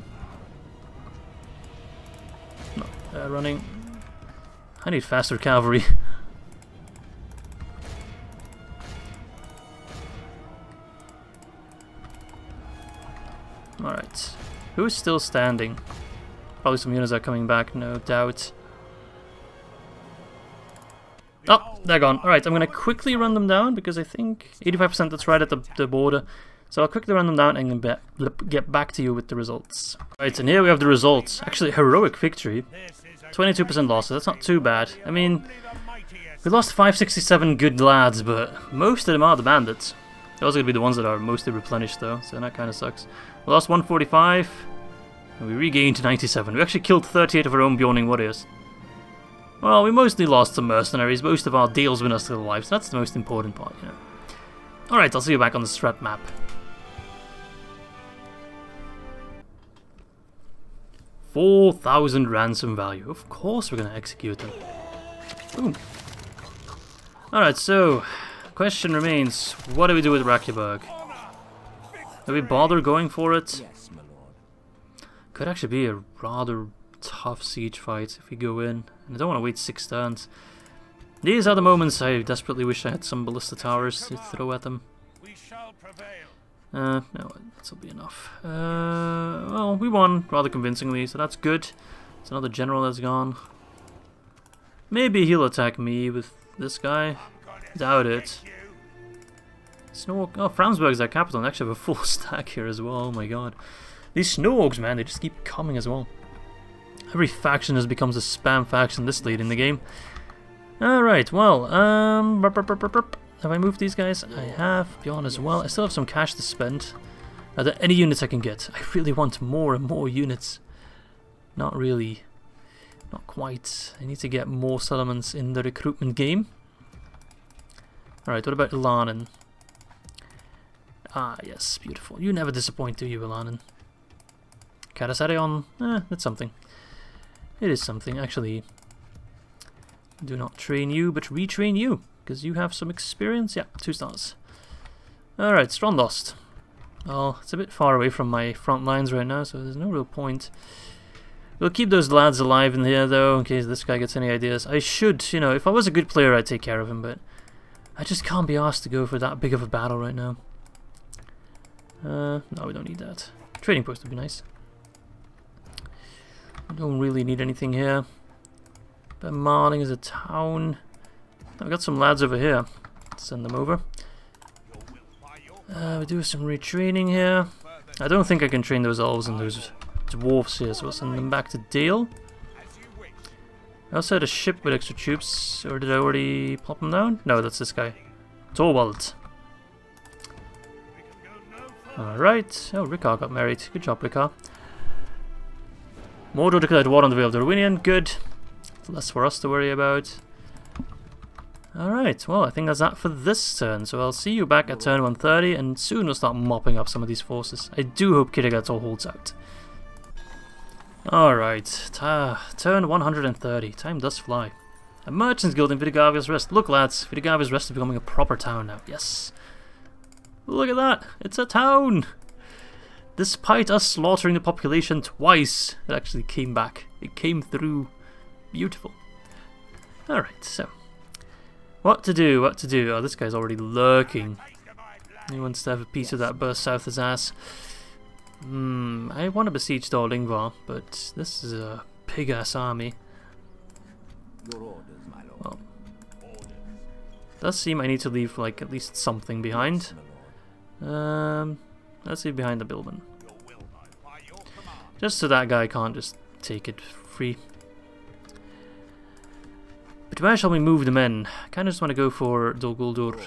No, they're running. I need faster cavalry. Alright. Who's still standing? Probably some units are coming back, no doubt. Oh, they're gone. Alright, I'm going to quickly run them down because I think eighty-five percent that's right at the, the border. So I'll quickly run them down and be, get back to you with the results. Alright, and here we have the results. Actually, heroic victory. twenty-two percent losses, that's not too bad. I mean, we lost five hundred sixty-seven good lads, but most of them are the bandits. Those are going to be the ones that are mostly replenished though, so that kind of sucks. We lost one forty-five, and we regained ninety-seven. We actually killed thirty-eight of our own Bjorning warriors. Well, we mostly lost some mercenaries. Most of our deals win us still alive, so that's the most important part, you know. Alright, I'll see you back on the strat map. four thousand ransom value. Of course we're going to execute them. Boom. Alright, so, question remains, what do we do with Wrakyaburg? Do we bother going for it? Could actually be a rather tough siege fight if we go in, and I don't want to wait six turns. These are the moments I desperately wish I had some ballista towers to throw at them. Uh, no, that'll be enough. Uh, well, we won rather convincingly, so that's good. It's another general that's gone. Maybe he'll attack me with this guy. Doubt it. Snow oh, Fransburg's our capital, and actually have a full stack here as well. Oh my god. These snow orcs, man, they just keep coming as well. Every faction has becomes a spam faction this late in the game. Alright, well, um... burp, burp, burp, burp, burp. Have I moved these guys? I have. Bjorn as well. I still have some cash to spend. Are there any units I can get? I really want more and more units. Not really. Not quite. I need to get more settlements in the recruitment game. Alright, what about Ilanen? Ah, yes, beautiful. You never disappoint, do you, Ilanen? Karasarion? Eh, that's something. It is something, actually. Do not train you, but retrain you, because you have some experience. Yeah, two stars. Alright, Strondost. Well, it's a bit far away from my front lines right now, so there's no real point. We'll keep those lads alive in here, though, in case this guy gets any ideas. I should, you know, if I was a good player, I'd take care of him, but I just can't be asked to go for that big of a battle right now. Uh, no, we don't need that. Trading post would be nice. I don't really need anything here. But Marling is a town. I've got some lads over here. Send them over. Uh, we do some retraining here. I don't think I can train those elves and those dwarves here, so we'll send them back to Dale. I also had a ship with extra troops, or did I already plop them down? No, that's this guy. Torvald. Alright. Oh, Rickard got married. Good job, Rickard. Mordor declared war on the Vale of the Ruinian. Good. Less for us to worry about. Alright, well, I think that's that for this turn, so I'll see you back at turn one thirty, and soon we'll start mopping up some of these forces. I do hope Kirigator holds out. Alright, turn one hundred thirty. Time does fly. A merchant's guild in Vidigavia's Rest. Look, lads, Vidigavia's Rest is becoming a proper town now. Yes. Look at that. It's a town. Despite us slaughtering the population twice, it actually came back. It came through. Beautiful. Alright, so. What to do, what to do? Oh, this guy's already lurking. He wants to have a piece of that Bûrh Sauthis ass. Hmm, I want to besiege Dorlingvar, but this is a big-ass army. Well, does seem I need to leave, like, at least something behind. Um, let's leave behind the Bilbin. Just so that guy can't just take it free. But where shall we move them in? I kind of just want to go for Dol Guldur.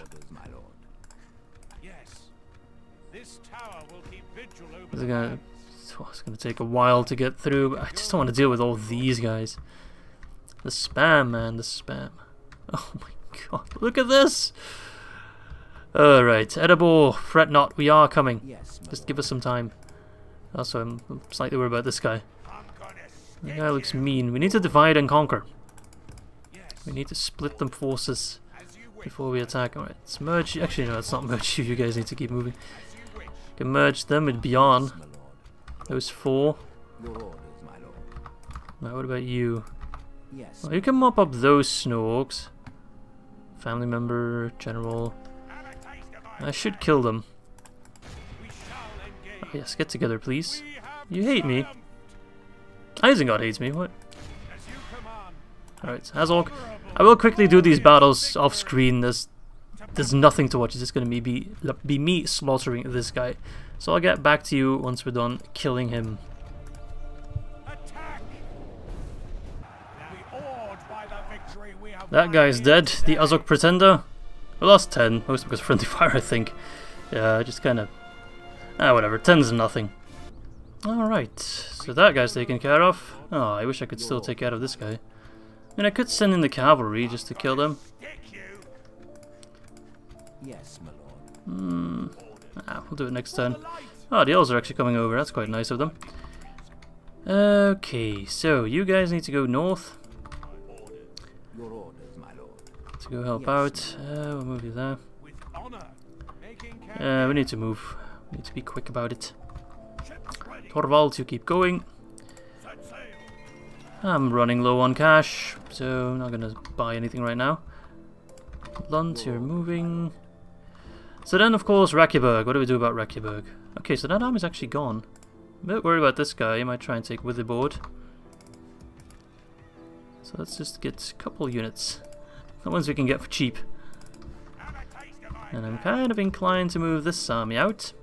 It's gonna, it's gonna take a while to get through, but I just don't want to deal with all these guys. The spam, man, the spam. Oh my god, look at this! Alright, Eredor, fret not, we are coming. Just give us some time. Also, I'm slightly worried about this guy. The guy looks mean. We need to divide and conquer. We need to split them forces before we attack. Alright, let's merge. Actually, no, it's not merge you. You guys need to keep moving. We can merge them with Bjorn. Those four. Now, what about you? Well, you can mop up those snow orcs. Family member, general. I should kill them. Oh, yes, get together, please. You hate me. Isengard hates me. What? Alright, Azog. I will quickly do these battles off screen. There's there's nothing to watch. It's just gonna be, be be me slaughtering this guy. So I'll get back to you once we're done killing him. That guy's dead. The Azog Pretender. We lost ten, most because of friendly fire, I think. Yeah, just kind of. Ah, whatever. ten's nothing. Alright, so that guy's taken care of. Oh, I wish I could still take care of this guy. I mean, I could send in the cavalry just to kill them. Hmm. Ah, we'll do it next turn. Oh, the elves are actually coming over. That's quite nice of them. Okay, so you guys need to go north. To go help out. Uh, we'll move you there. Uh, we need to move. We need to be quick about it. Torvald, you keep going. I'm running low on cash, so I'm not gonna buy anything right now. Lund, you're moving. So then, of course, Wrakyaburg. What do we do about Wrakyaburg? Okay, so that army's actually gone. I'm a bit worried about this guy. He might try and take Witherboard. So let's just get a couple units. The ones we can get for cheap. And I'm kind of inclined to move this army out.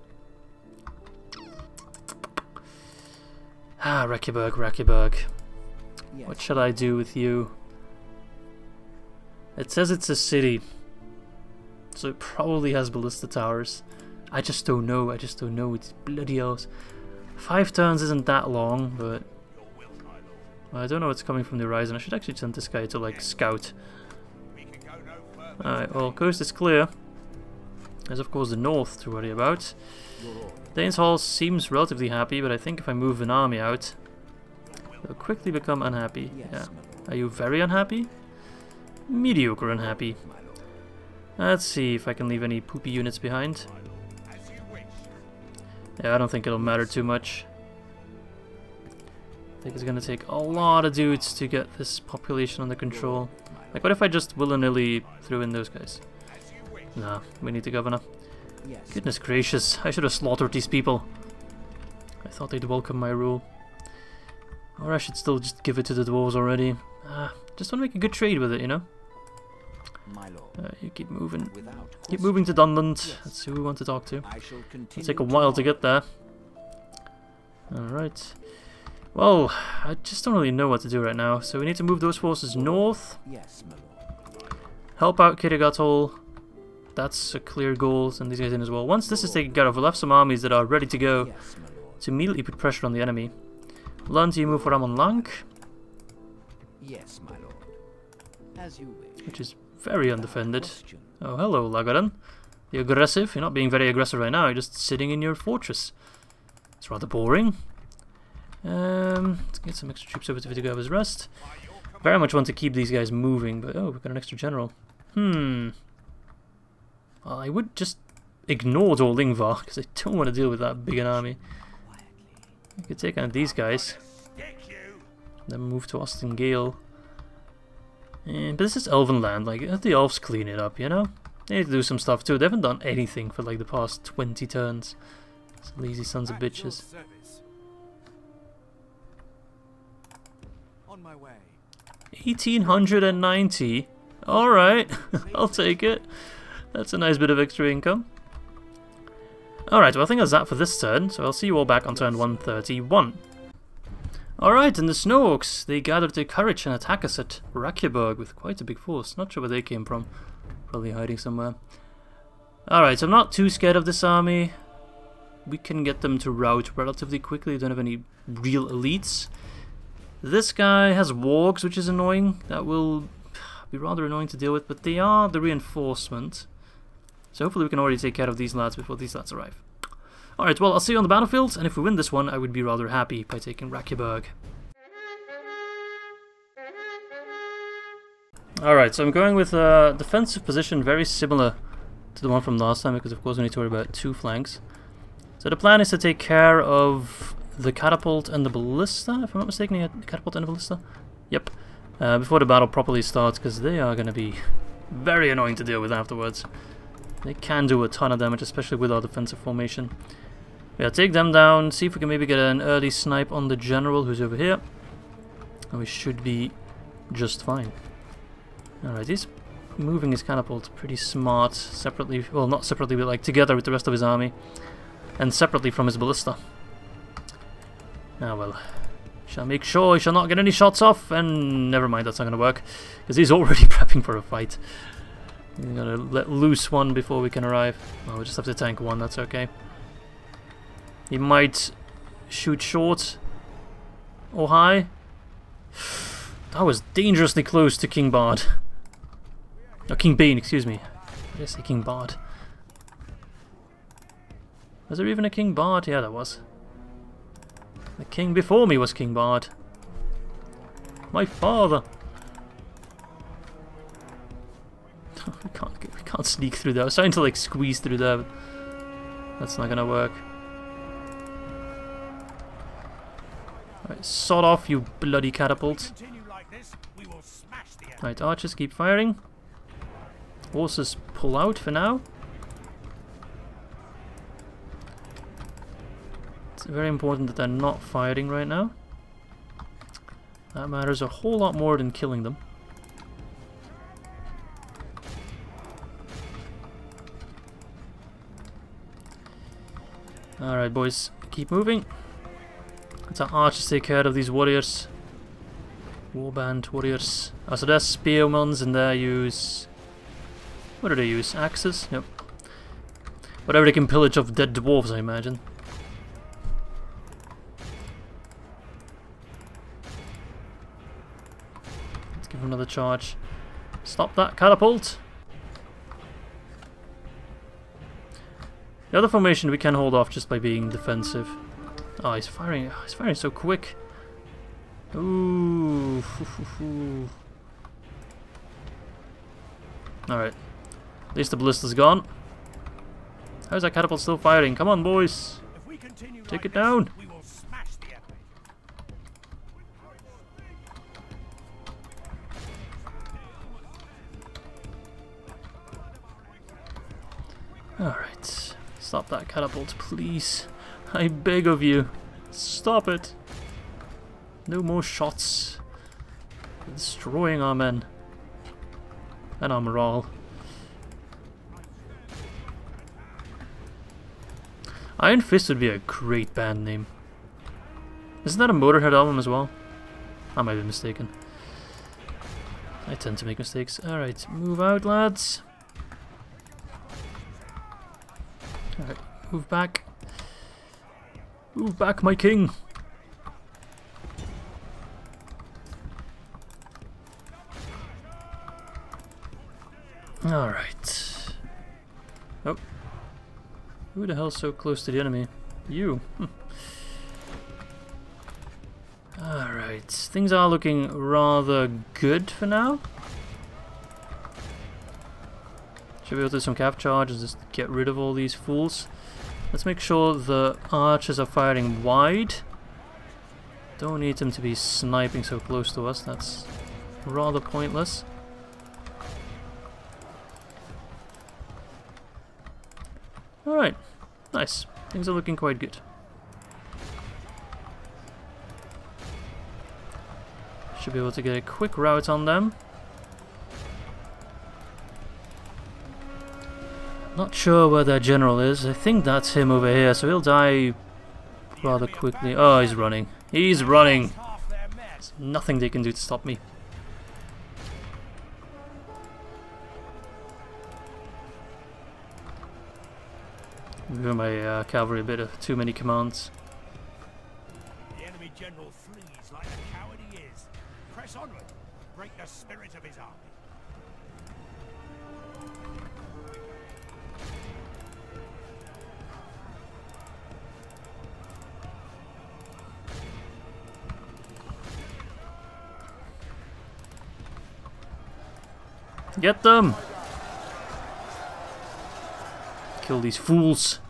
Ah, Wrakyaburg, Wrakyaburg. What should I do with you? It says it's a city, so it probably has ballista towers. I just don't know, I just don't know. It's bloody elves. Five turns isn't that long, but well, I don't know what's coming from the horizon. I should actually send this guy to, like, scout. Alright, well, coast is clear. There's, of course, the north to worry about. Danes Hall seems relatively happy, but I think if I move an army out, they'll quickly become unhappy. Yeah. Are you very unhappy? Mediocre unhappy. Let's see if I can leave any poopy units behind. Yeah, I don't think it'll matter too much. I think it's gonna take a lot of dudes to get this population under control. Like, what if I just willy-nilly threw in those guys? Nah, we need the governor. Goodness gracious, I should have slaughtered these people. I thought they'd welcome my rule. Or I should still just give it to the dwarves already. Ah, just want to make a good trade with it, you know? Uh, you keep moving. Keep moving to Dunland. That's who we want to talk to. It'll take a while to get there. Alright. Well, I just don't really know what to do right now. So we need to move those forces north. Help out Kirigatol. That's a clear goal. Send these guys in as well. Once this is taken care of, we'll have some armies that are ready to go to immediately put pressure on the enemy. Lund, you move for Amon Lank. Yes, my lord. As you wish. Which is very undefended. Oh, hello, Lagadan. You're aggressive. You're not being very aggressive right now. You're just sitting in your fortress. It's rather boring. Um, let's get some extra troops over to Vidigova's Rest. Very much want to keep these guys moving, but oh, we've got an extra general. Hmm. Well, I would just ignore Dol Ingvar, because I don't want to deal with that big an army. I could take out these guys. Then move to Austin Gale. Eh, but this is Elven land, like, let the elves clean it up, you know? They need to do some stuff too. They haven't done anything for like the past twenty turns. These lazy sons of bitches. On my way. eighteen ninety. Alright, I'll take it. That's a nice bit of extra income. Alright, well I think that's that for this turn, so I'll see you all back on turn one thirty-one. Alright, and the Snow Orcs, they gathered their courage and attack us at Wrakyaburg with quite a big force. Not sure where they came from. Probably hiding somewhere. Alright, so I'm not too scared of this army. We can get them to rout relatively quickly. Don't have any real elites. This guy has wargs, which is annoying. That will be rather annoying to deal with, but they are the reinforcement. So hopefully we can already take care of these lads before these lads arrive. Alright, well, I'll see you on the battlefield, and if we win this one, I would be rather happy by taking Wrakyaburg. Alright, so I'm going with a defensive position very similar to the one from last time, because of course we need to worry about two flanks. So the plan is to take care of the catapult and the ballista, if I'm not mistaken, the catapult and the ballista? Yep. Uh, before the battle properly starts, because they are going to be very annoying to deal with afterwards. They can do a ton of damage, especially with our defensive formation. Yeah, take them down, see if we can maybe get an early snipe on the general who's over here. And we should be just fine. Alright, he's moving his catapult pretty smart, separately, well not separately, but like together with the rest of his army. And separately from his ballista. Ah well, shall make sure he shall not get any shots off, and never mind, that's not going to work. Because he's already prepping for a fight. We're going to let loose one before we can arrive. Well, we just have to tank one, that's okay. He might shoot short or high. That was dangerously close to King Bard. No, King Bane, excuse me. Did I say King Bard? Was there even a King Bard? Yeah, there was. The king before me was King Bard. My father. we can't we can't sneak through there. I was trying to like squeeze through there, but that's not gonna work. Alright, sod off, you bloody catapult. Right, archers keep firing. Horses pull out for now. It's very important that they're not fighting right now. That matters a whole lot more than killing them. Alright boys, keep moving. Let our archers take care of these warriors. Warband warriors. Oh, so there's spearmans and they use... What do they use? Axes? Yep. Whatever they can pillage of dead dwarves, I imagine. Let's give them another charge. Stop that catapult! The other formation we can hold off just by being defensive. Oh, he's firing! Oh, he's firing so quick. Ooh. Alright. At least the ballista's gone. How's that catapult still firing? Come on, boys! Take it down! Alright. Stop that catapult, please. I beg of you. Stop it. No more shots. They're destroying our men. And our morale. Iron Fist would be a great band name. Isn't that a Motorhead album as well? I might be mistaken. I tend to make mistakes. Alright, move out, lads. Alright, move back. Move back, my king. Alright. Oh. Who the hell's so close to the enemy? You. Hm. Alright. Things are looking rather good for now. Should be able to do some cap charge and just get rid of all these fools. Let's make sure the archers are firing wide. Don't need them to be sniping so close to us. That's rather pointless. Alright, nice. Things are looking quite good. Should be able to get a quick rout on them. Not sure where their general is. I think that's him over here, so he'll die rather quickly. Oh, he's running. He's running! There's nothing they can do to stop me. I'm giving my uh, cavalry a bit of too many commands. The enemy general flees like the coward he is. Press onward. Break the spirit of his army. Get them! Kill these fools.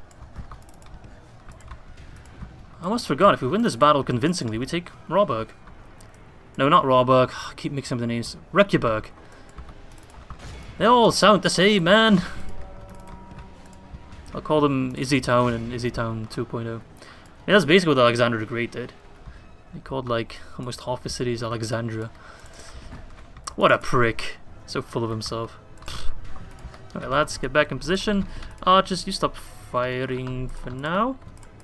I almost forgot, if we win this battle convincingly, we take Wrakyaburg. No, not Wrakyaburg. I keep mixing up the names. Wrakyaburg. They all sound the same, man. I'll call them Izzy Town and Izzy Town two point oh. Yeah, that's basically what Alexander the Great did. He called like almost half the cities Alexandria. What a prick. So full of himself. Alright lads, get back in position. Archers, you stop firing for now.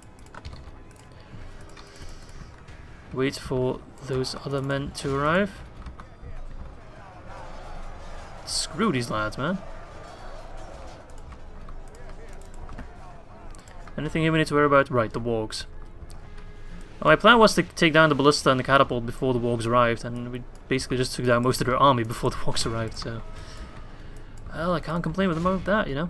Wait for those other men to arrive. Screw these lads, man. Anything here we need to worry about? Right, the Wargs. Well, my plan was to take down the ballista and the catapult before the Wargs arrived, and we basically just took down most of their army before the Wargs arrived, so... Well, I can't complain with them about that, you know?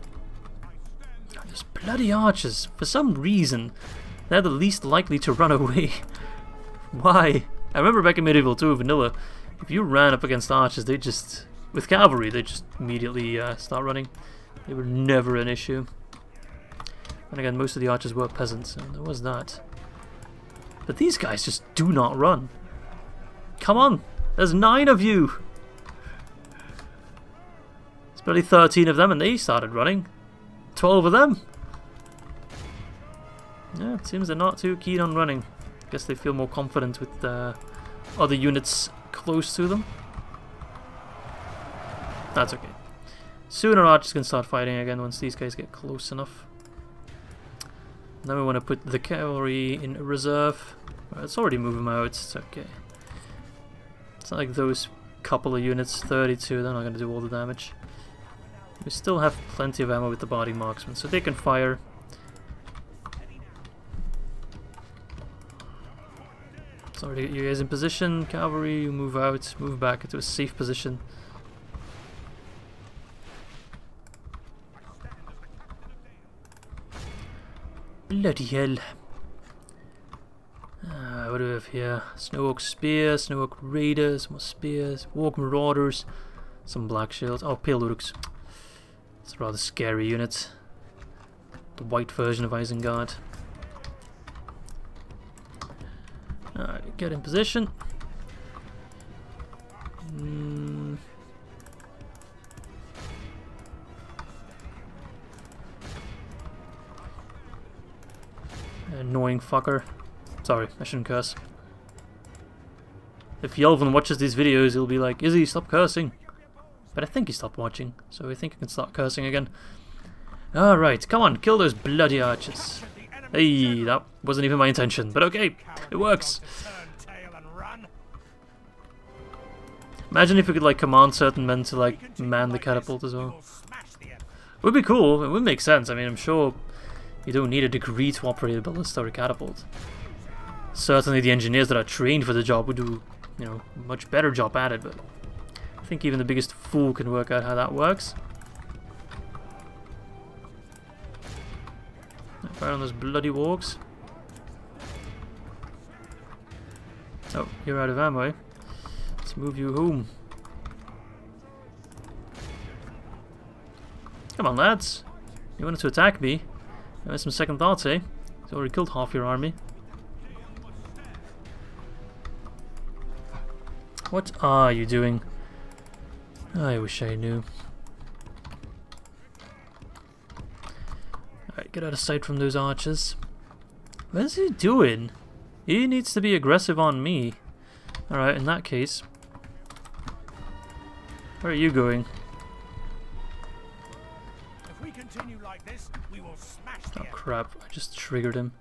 Those bloody archers, for some reason, they're the least likely to run away. Why? I remember back in Medieval two, Vanilla, if you ran up against archers, they just... With cavalry, they just immediately uh, start running. They were never an issue. And again, most of the archers were peasants, so there was that. But these guys just do not run. Come on! There's nine of you! There's barely thirteen of them and they started running. Twelve of them! Yeah, it seems they're not too keen on running. Guess they feel more confident with uh, other units close to them. That's okay. Sooner archers can start fighting again once these guys get close enough. Now we want to put the cavalry in reserve. Well, it's already moving out, it's okay. It's not like those couple of units, thirty-two, they're not going to do all the damage. We still have plenty of ammo with the body marksmen, so they can fire. Sorry to get you guys in position. Cavalry, you move out, move back into a safe position. Bloody hell. Uh, what do we have here? Snow Oak Spear, Snow Oak Raiders, more spears, Warg Marauders, some Black Shields. Oh, Pale Uruks. It's a rather scary unit. The white version of Isengard. Alright, get in position. Mm. Annoying fucker. Sorry, I shouldn't curse. If Yelvan watches these videos, he'll be like, Izzy, stop cursing. But I think he stopped watching, so I think I can start cursing again. Alright, come on, kill those bloody archers. Hey, that wasn't even my intention, but okay, it works. Imagine if we could like command certain men to like man the catapult as well. It would be cool, it would make sense. I mean, I'm sure you don't need a degree to operate a ballista or a catapult. Certainly the engineers that are trained for the job would do, you know, a much better job at it, but think even the biggest fool can work out how that works. Fire on those bloody wargs. Oh, you're out of ammo, eh? Let's move you home. Come on, lads. You wanted to attack me? You had some second thoughts, eh? He's already killed half your army. What are you doing? I wish I knew. Alright, get out of sight from those archers. What is he doing? He needs to be aggressive on me. Alright, in that case. Where are you going? If we continue like this, we will smash the Oh enemy. crap, I just triggered him.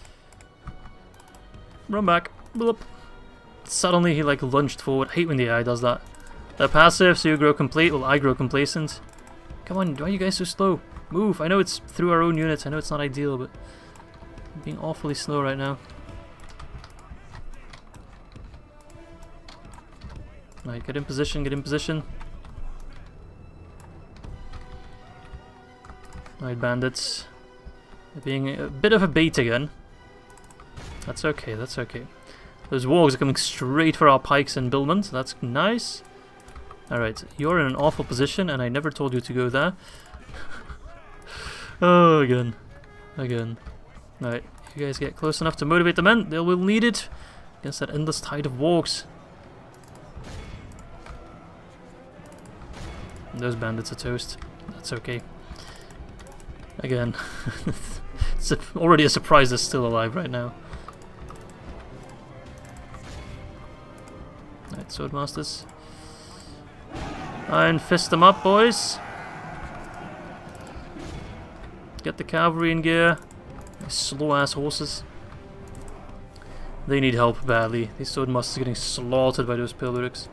Run back. Bloop. Suddenly he like lunged forward. I hate when the A I does that. They're passive, so you grow complete, while I grow complacent. Come on, why are you guys so slow? Move! I know it's through our own units, I know it's not ideal, but I'm being awfully slow right now. Right, get in position, get in position. Right, bandits. They're being a bit of a bait again. That's okay, that's okay. Those wargs are coming straight for our pikes and billmen, so that's nice. Alright, you're in an awful position, and I never told you to go there. Oh, again. Again. Alright, you guys get close enough to motivate the men. They will need it against that endless tide of wargs. And those bandits are toast. That's okay. Again. It's a, already a surprise they're still alive right now. Alright, swordmasters. Iron fist them up, boys. Get the cavalry in gear. These slow ass horses. They need help badly. These swordmasters are getting slaughtered by those pillburics.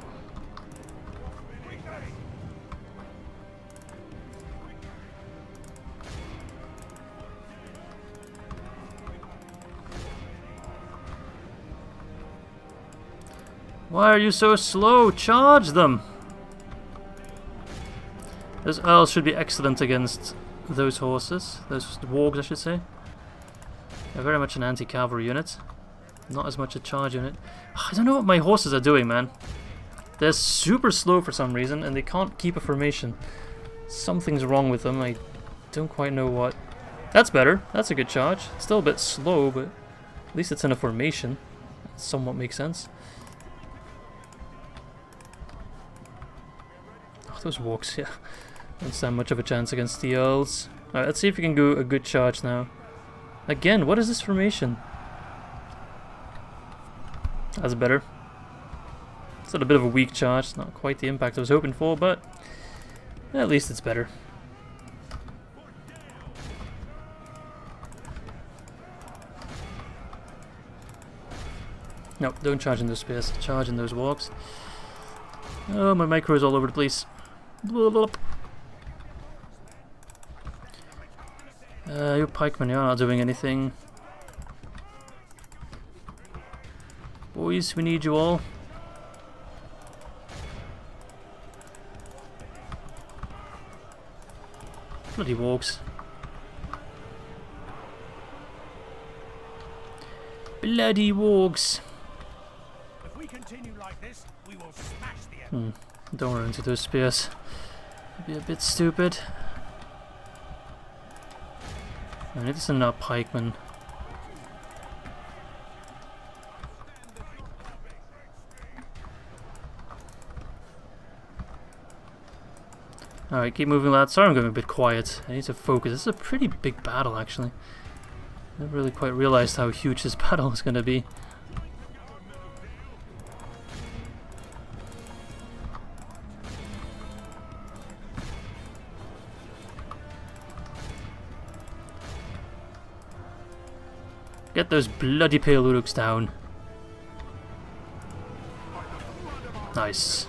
Why are you so slow? Charge them! Those earls should be excellent against those horses. Those wargs, I should say. They're very much an anti-cavalry unit. Not as much a charge unit. I don't know what my horses are doing, man. They're super slow for some reason, and they can't keep a formation. Something's wrong with them. I don't quite know what. That's better. That's a good charge. Still a bit slow, but at least it's in a formation. That somewhat makes sense. Those walks, yeah. Don't stand much of a chance against the Earls. Alright, let's see if we can go a good charge now. Again, what is this formation? That's better. It's a bit of a weak charge, not quite the impact I was hoping for, but at least it's better. No, don't charge in those spears, charge in those walks. Oh, my micro is all over the place. Uh, you pikemen, you're not doing anything. Boys, we need you all. Bloody wargs. Bloody wargs. If we continue like this, we will smash the enemy. Hmm. Don't run into those spears. It'd be a bit stupid. I need to send out pikemen. Alright, keep moving, lads. Sorry I'm going a bit quiet. I need to focus. This is a pretty big battle, actually. I never really quite realized how huge this battle is going to be. Get those bloody pale urooks down. Nice.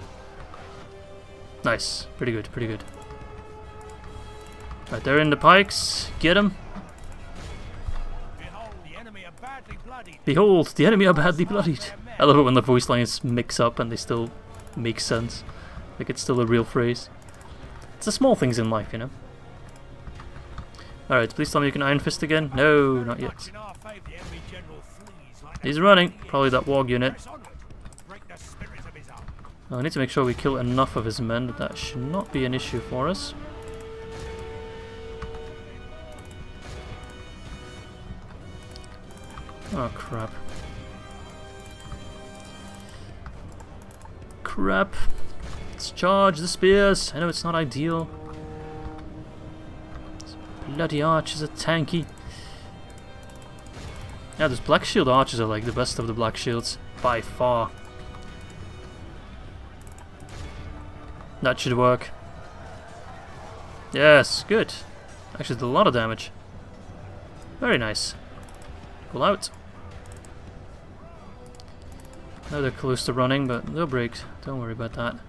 Nice. Pretty good, pretty good. Right, they're in the pikes. Get them. Behold, the enemy are badly bloodied. Behold, the enemy are badly bloodied. I love it when the voice lines mix up and they still make sense. Like it's still a real phrase. It's the small things in life, you know. Alright, please tell me you can Iron Fist again. No, not yet. He's running. Probably that Warg unit. Oh, I need to make sure we kill enough of his men, but that should not be an issue for us. Oh, crap. Crap. Let's charge the spears. I know it's not ideal. These bloody archers are tanky. Yeah, those black shield archers are like the best of the black shields by far. That should work. Yes, good. Actually did a lot of damage. Very nice. Pull out. Now they're close to running, but they'll break. Don't worry about that.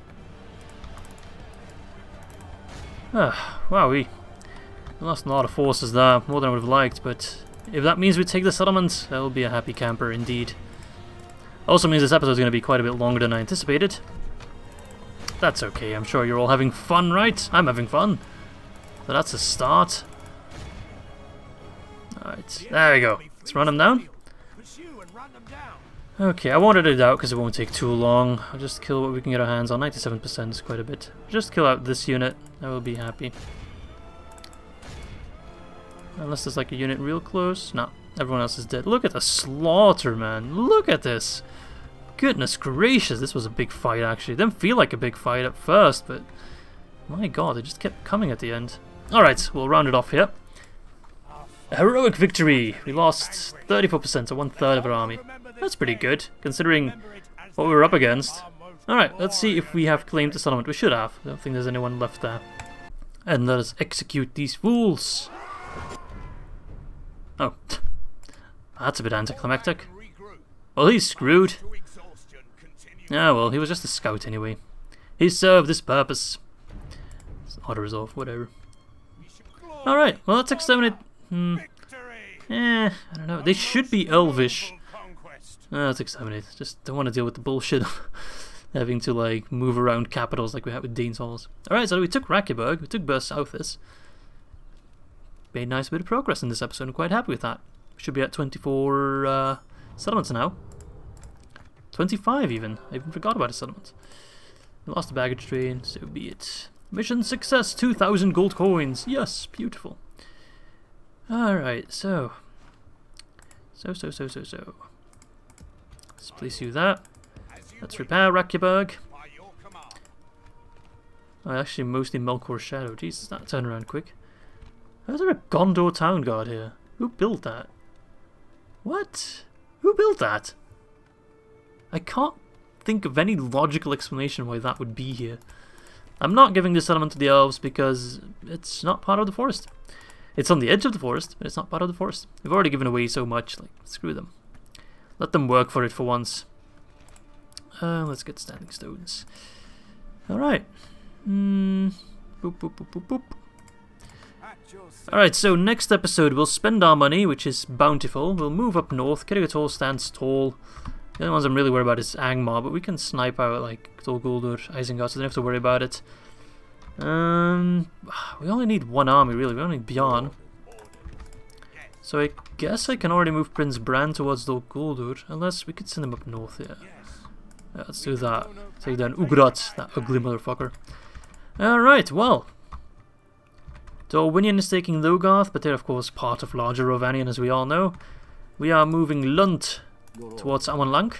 Ah, wowee. We lost a lot of forces there, more than I would have liked, but if that means we take the settlement, I'll be a happy camper indeed. Also means this episode is going to be quite a bit longer than I anticipated. That's okay, I'm sure you're all having fun, right? I'm having fun. So that's a start. Alright, there we go. Let's run them down. Okay, I wanted it out because it won't take too long. I'll just kill what we can get our hands on. ninety-seven percent is quite a bit. Just kill out this unit. I will be happy. Unless there's like a unit real close. No, everyone else is dead. Look at the slaughter, man. Look at this. Goodness gracious, this was a big fight actually. It didn't feel like a big fight at first, but my god, it just kept coming at the end. Alright, we'll round it off here. A heroic victory! We lost thirty-four percent, so one third of our army. That's pretty good, considering what we were up against. Alright, let's see if we have claimed the settlement. We should have. I don't think there's anyone left there. And let us execute these fools. Oh. That's a bit anticlimactic. Well, he's screwed. Ah, well, he was just a scout anyway. He served this purpose. It's auto-resolve, whatever. Alright, well, let's exterminate... Hmm. Eh, I don't know. They should be Elvish. Uh, let's exterminate. Just don't want to deal with the bullshit of having to, like, move around capitals like we had with Dane's Halls. Alright, so we took Wrakyaburg, we took Bûrh Sauthis. Made a nice bit of progress in this episode. I'm quite happy with that. We should be at twenty-four uh, settlements now. twenty-five even. I even forgot about a settlement. We lost the baggage train, so be it. Mission success, two thousand gold coins. Yes, beautiful. Alright, so. So, so, so, so, so. Let's place you that. Let's repair Wrakyaburg. Oh, actually, mostly Melkor Shadow. Jesus, that turned around quick. How's there a Gondor town guard here? Who built that? What? Who built that? I can't think of any logical explanation why that would be here. I'm not giving this settlement to the Elves because it's not part of the forest. It's on the edge of the forest, but it's not part of the forest. We've already given away so much, like, screw them. Let them work for it for once. Uh, let's get standing stones. Alright. Mm. Boop, boop, boop, boop, boop. Alright, so next episode we'll spend our money, which is bountiful. We'll move up north. Eriador stands tall. The only ones I'm really worried about is Angmar, but we can snipe out like Dol Guldur, Isengard, so don't have to worry about it. Um, we only need one army, really. We only need Bjarn. So I guess I can already move Prince Bran towards Dol Guldur, unless we could send him up north here. Yeah, let's do that. Take down Ugrat, that ugly motherfucker. Alright, well. Dorwinion is taking Logarth, but they're of course part of larger Rovanion, as we all know. We are moving Lunt towards Amonlank.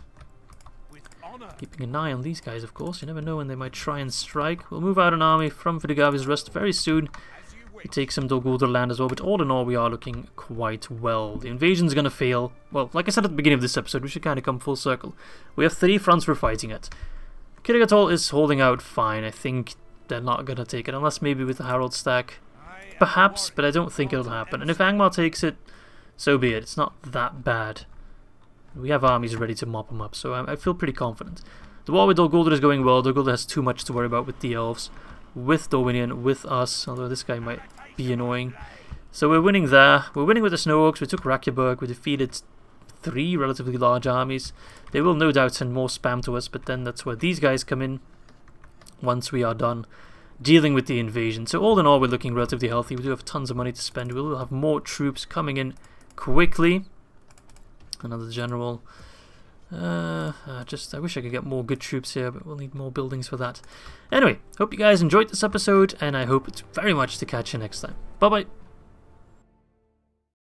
Keeping an eye on these guys, of course. You never know when they might try and strike. We'll move out an army from Vidigavi's Rest very soon. We take some Dol Guldur land as well, but all in all we are looking quite well. The invasion's gonna fail. Well, like I said at the beginning of this episode, we should kind of come full circle. We have three fronts we're fighting at. Kirigatol is holding out fine. I think they're not gonna take it, unless maybe with the Harald stack. Perhaps, but I don't think it'll happen. And if Angmar takes it, so be it. It's not that bad. We have armies ready to mop them up, so I, I feel pretty confident. The war with Dol Guldur is going well. Dol Guldur has too much to worry about with the Elves, with Dorwinion, with us, although this guy might be annoying. So we're winning there. We're winning with the Snow Orcs. We took Wrakyaburg. We defeated three relatively large armies. They will no doubt send more spam to us, but then that's where these guys come in. once we are done dealing with the invasion. So all in all, we're looking relatively healthy. We do have tons of money to spend. We will have more troops coming in quickly. Another general. Uh, uh, just, I wish I could get more good troops here, but we'll need more buildings for that. Anyway, hope you guys enjoyed this episode, and I hope it's very much to catch you next time. Bye-bye.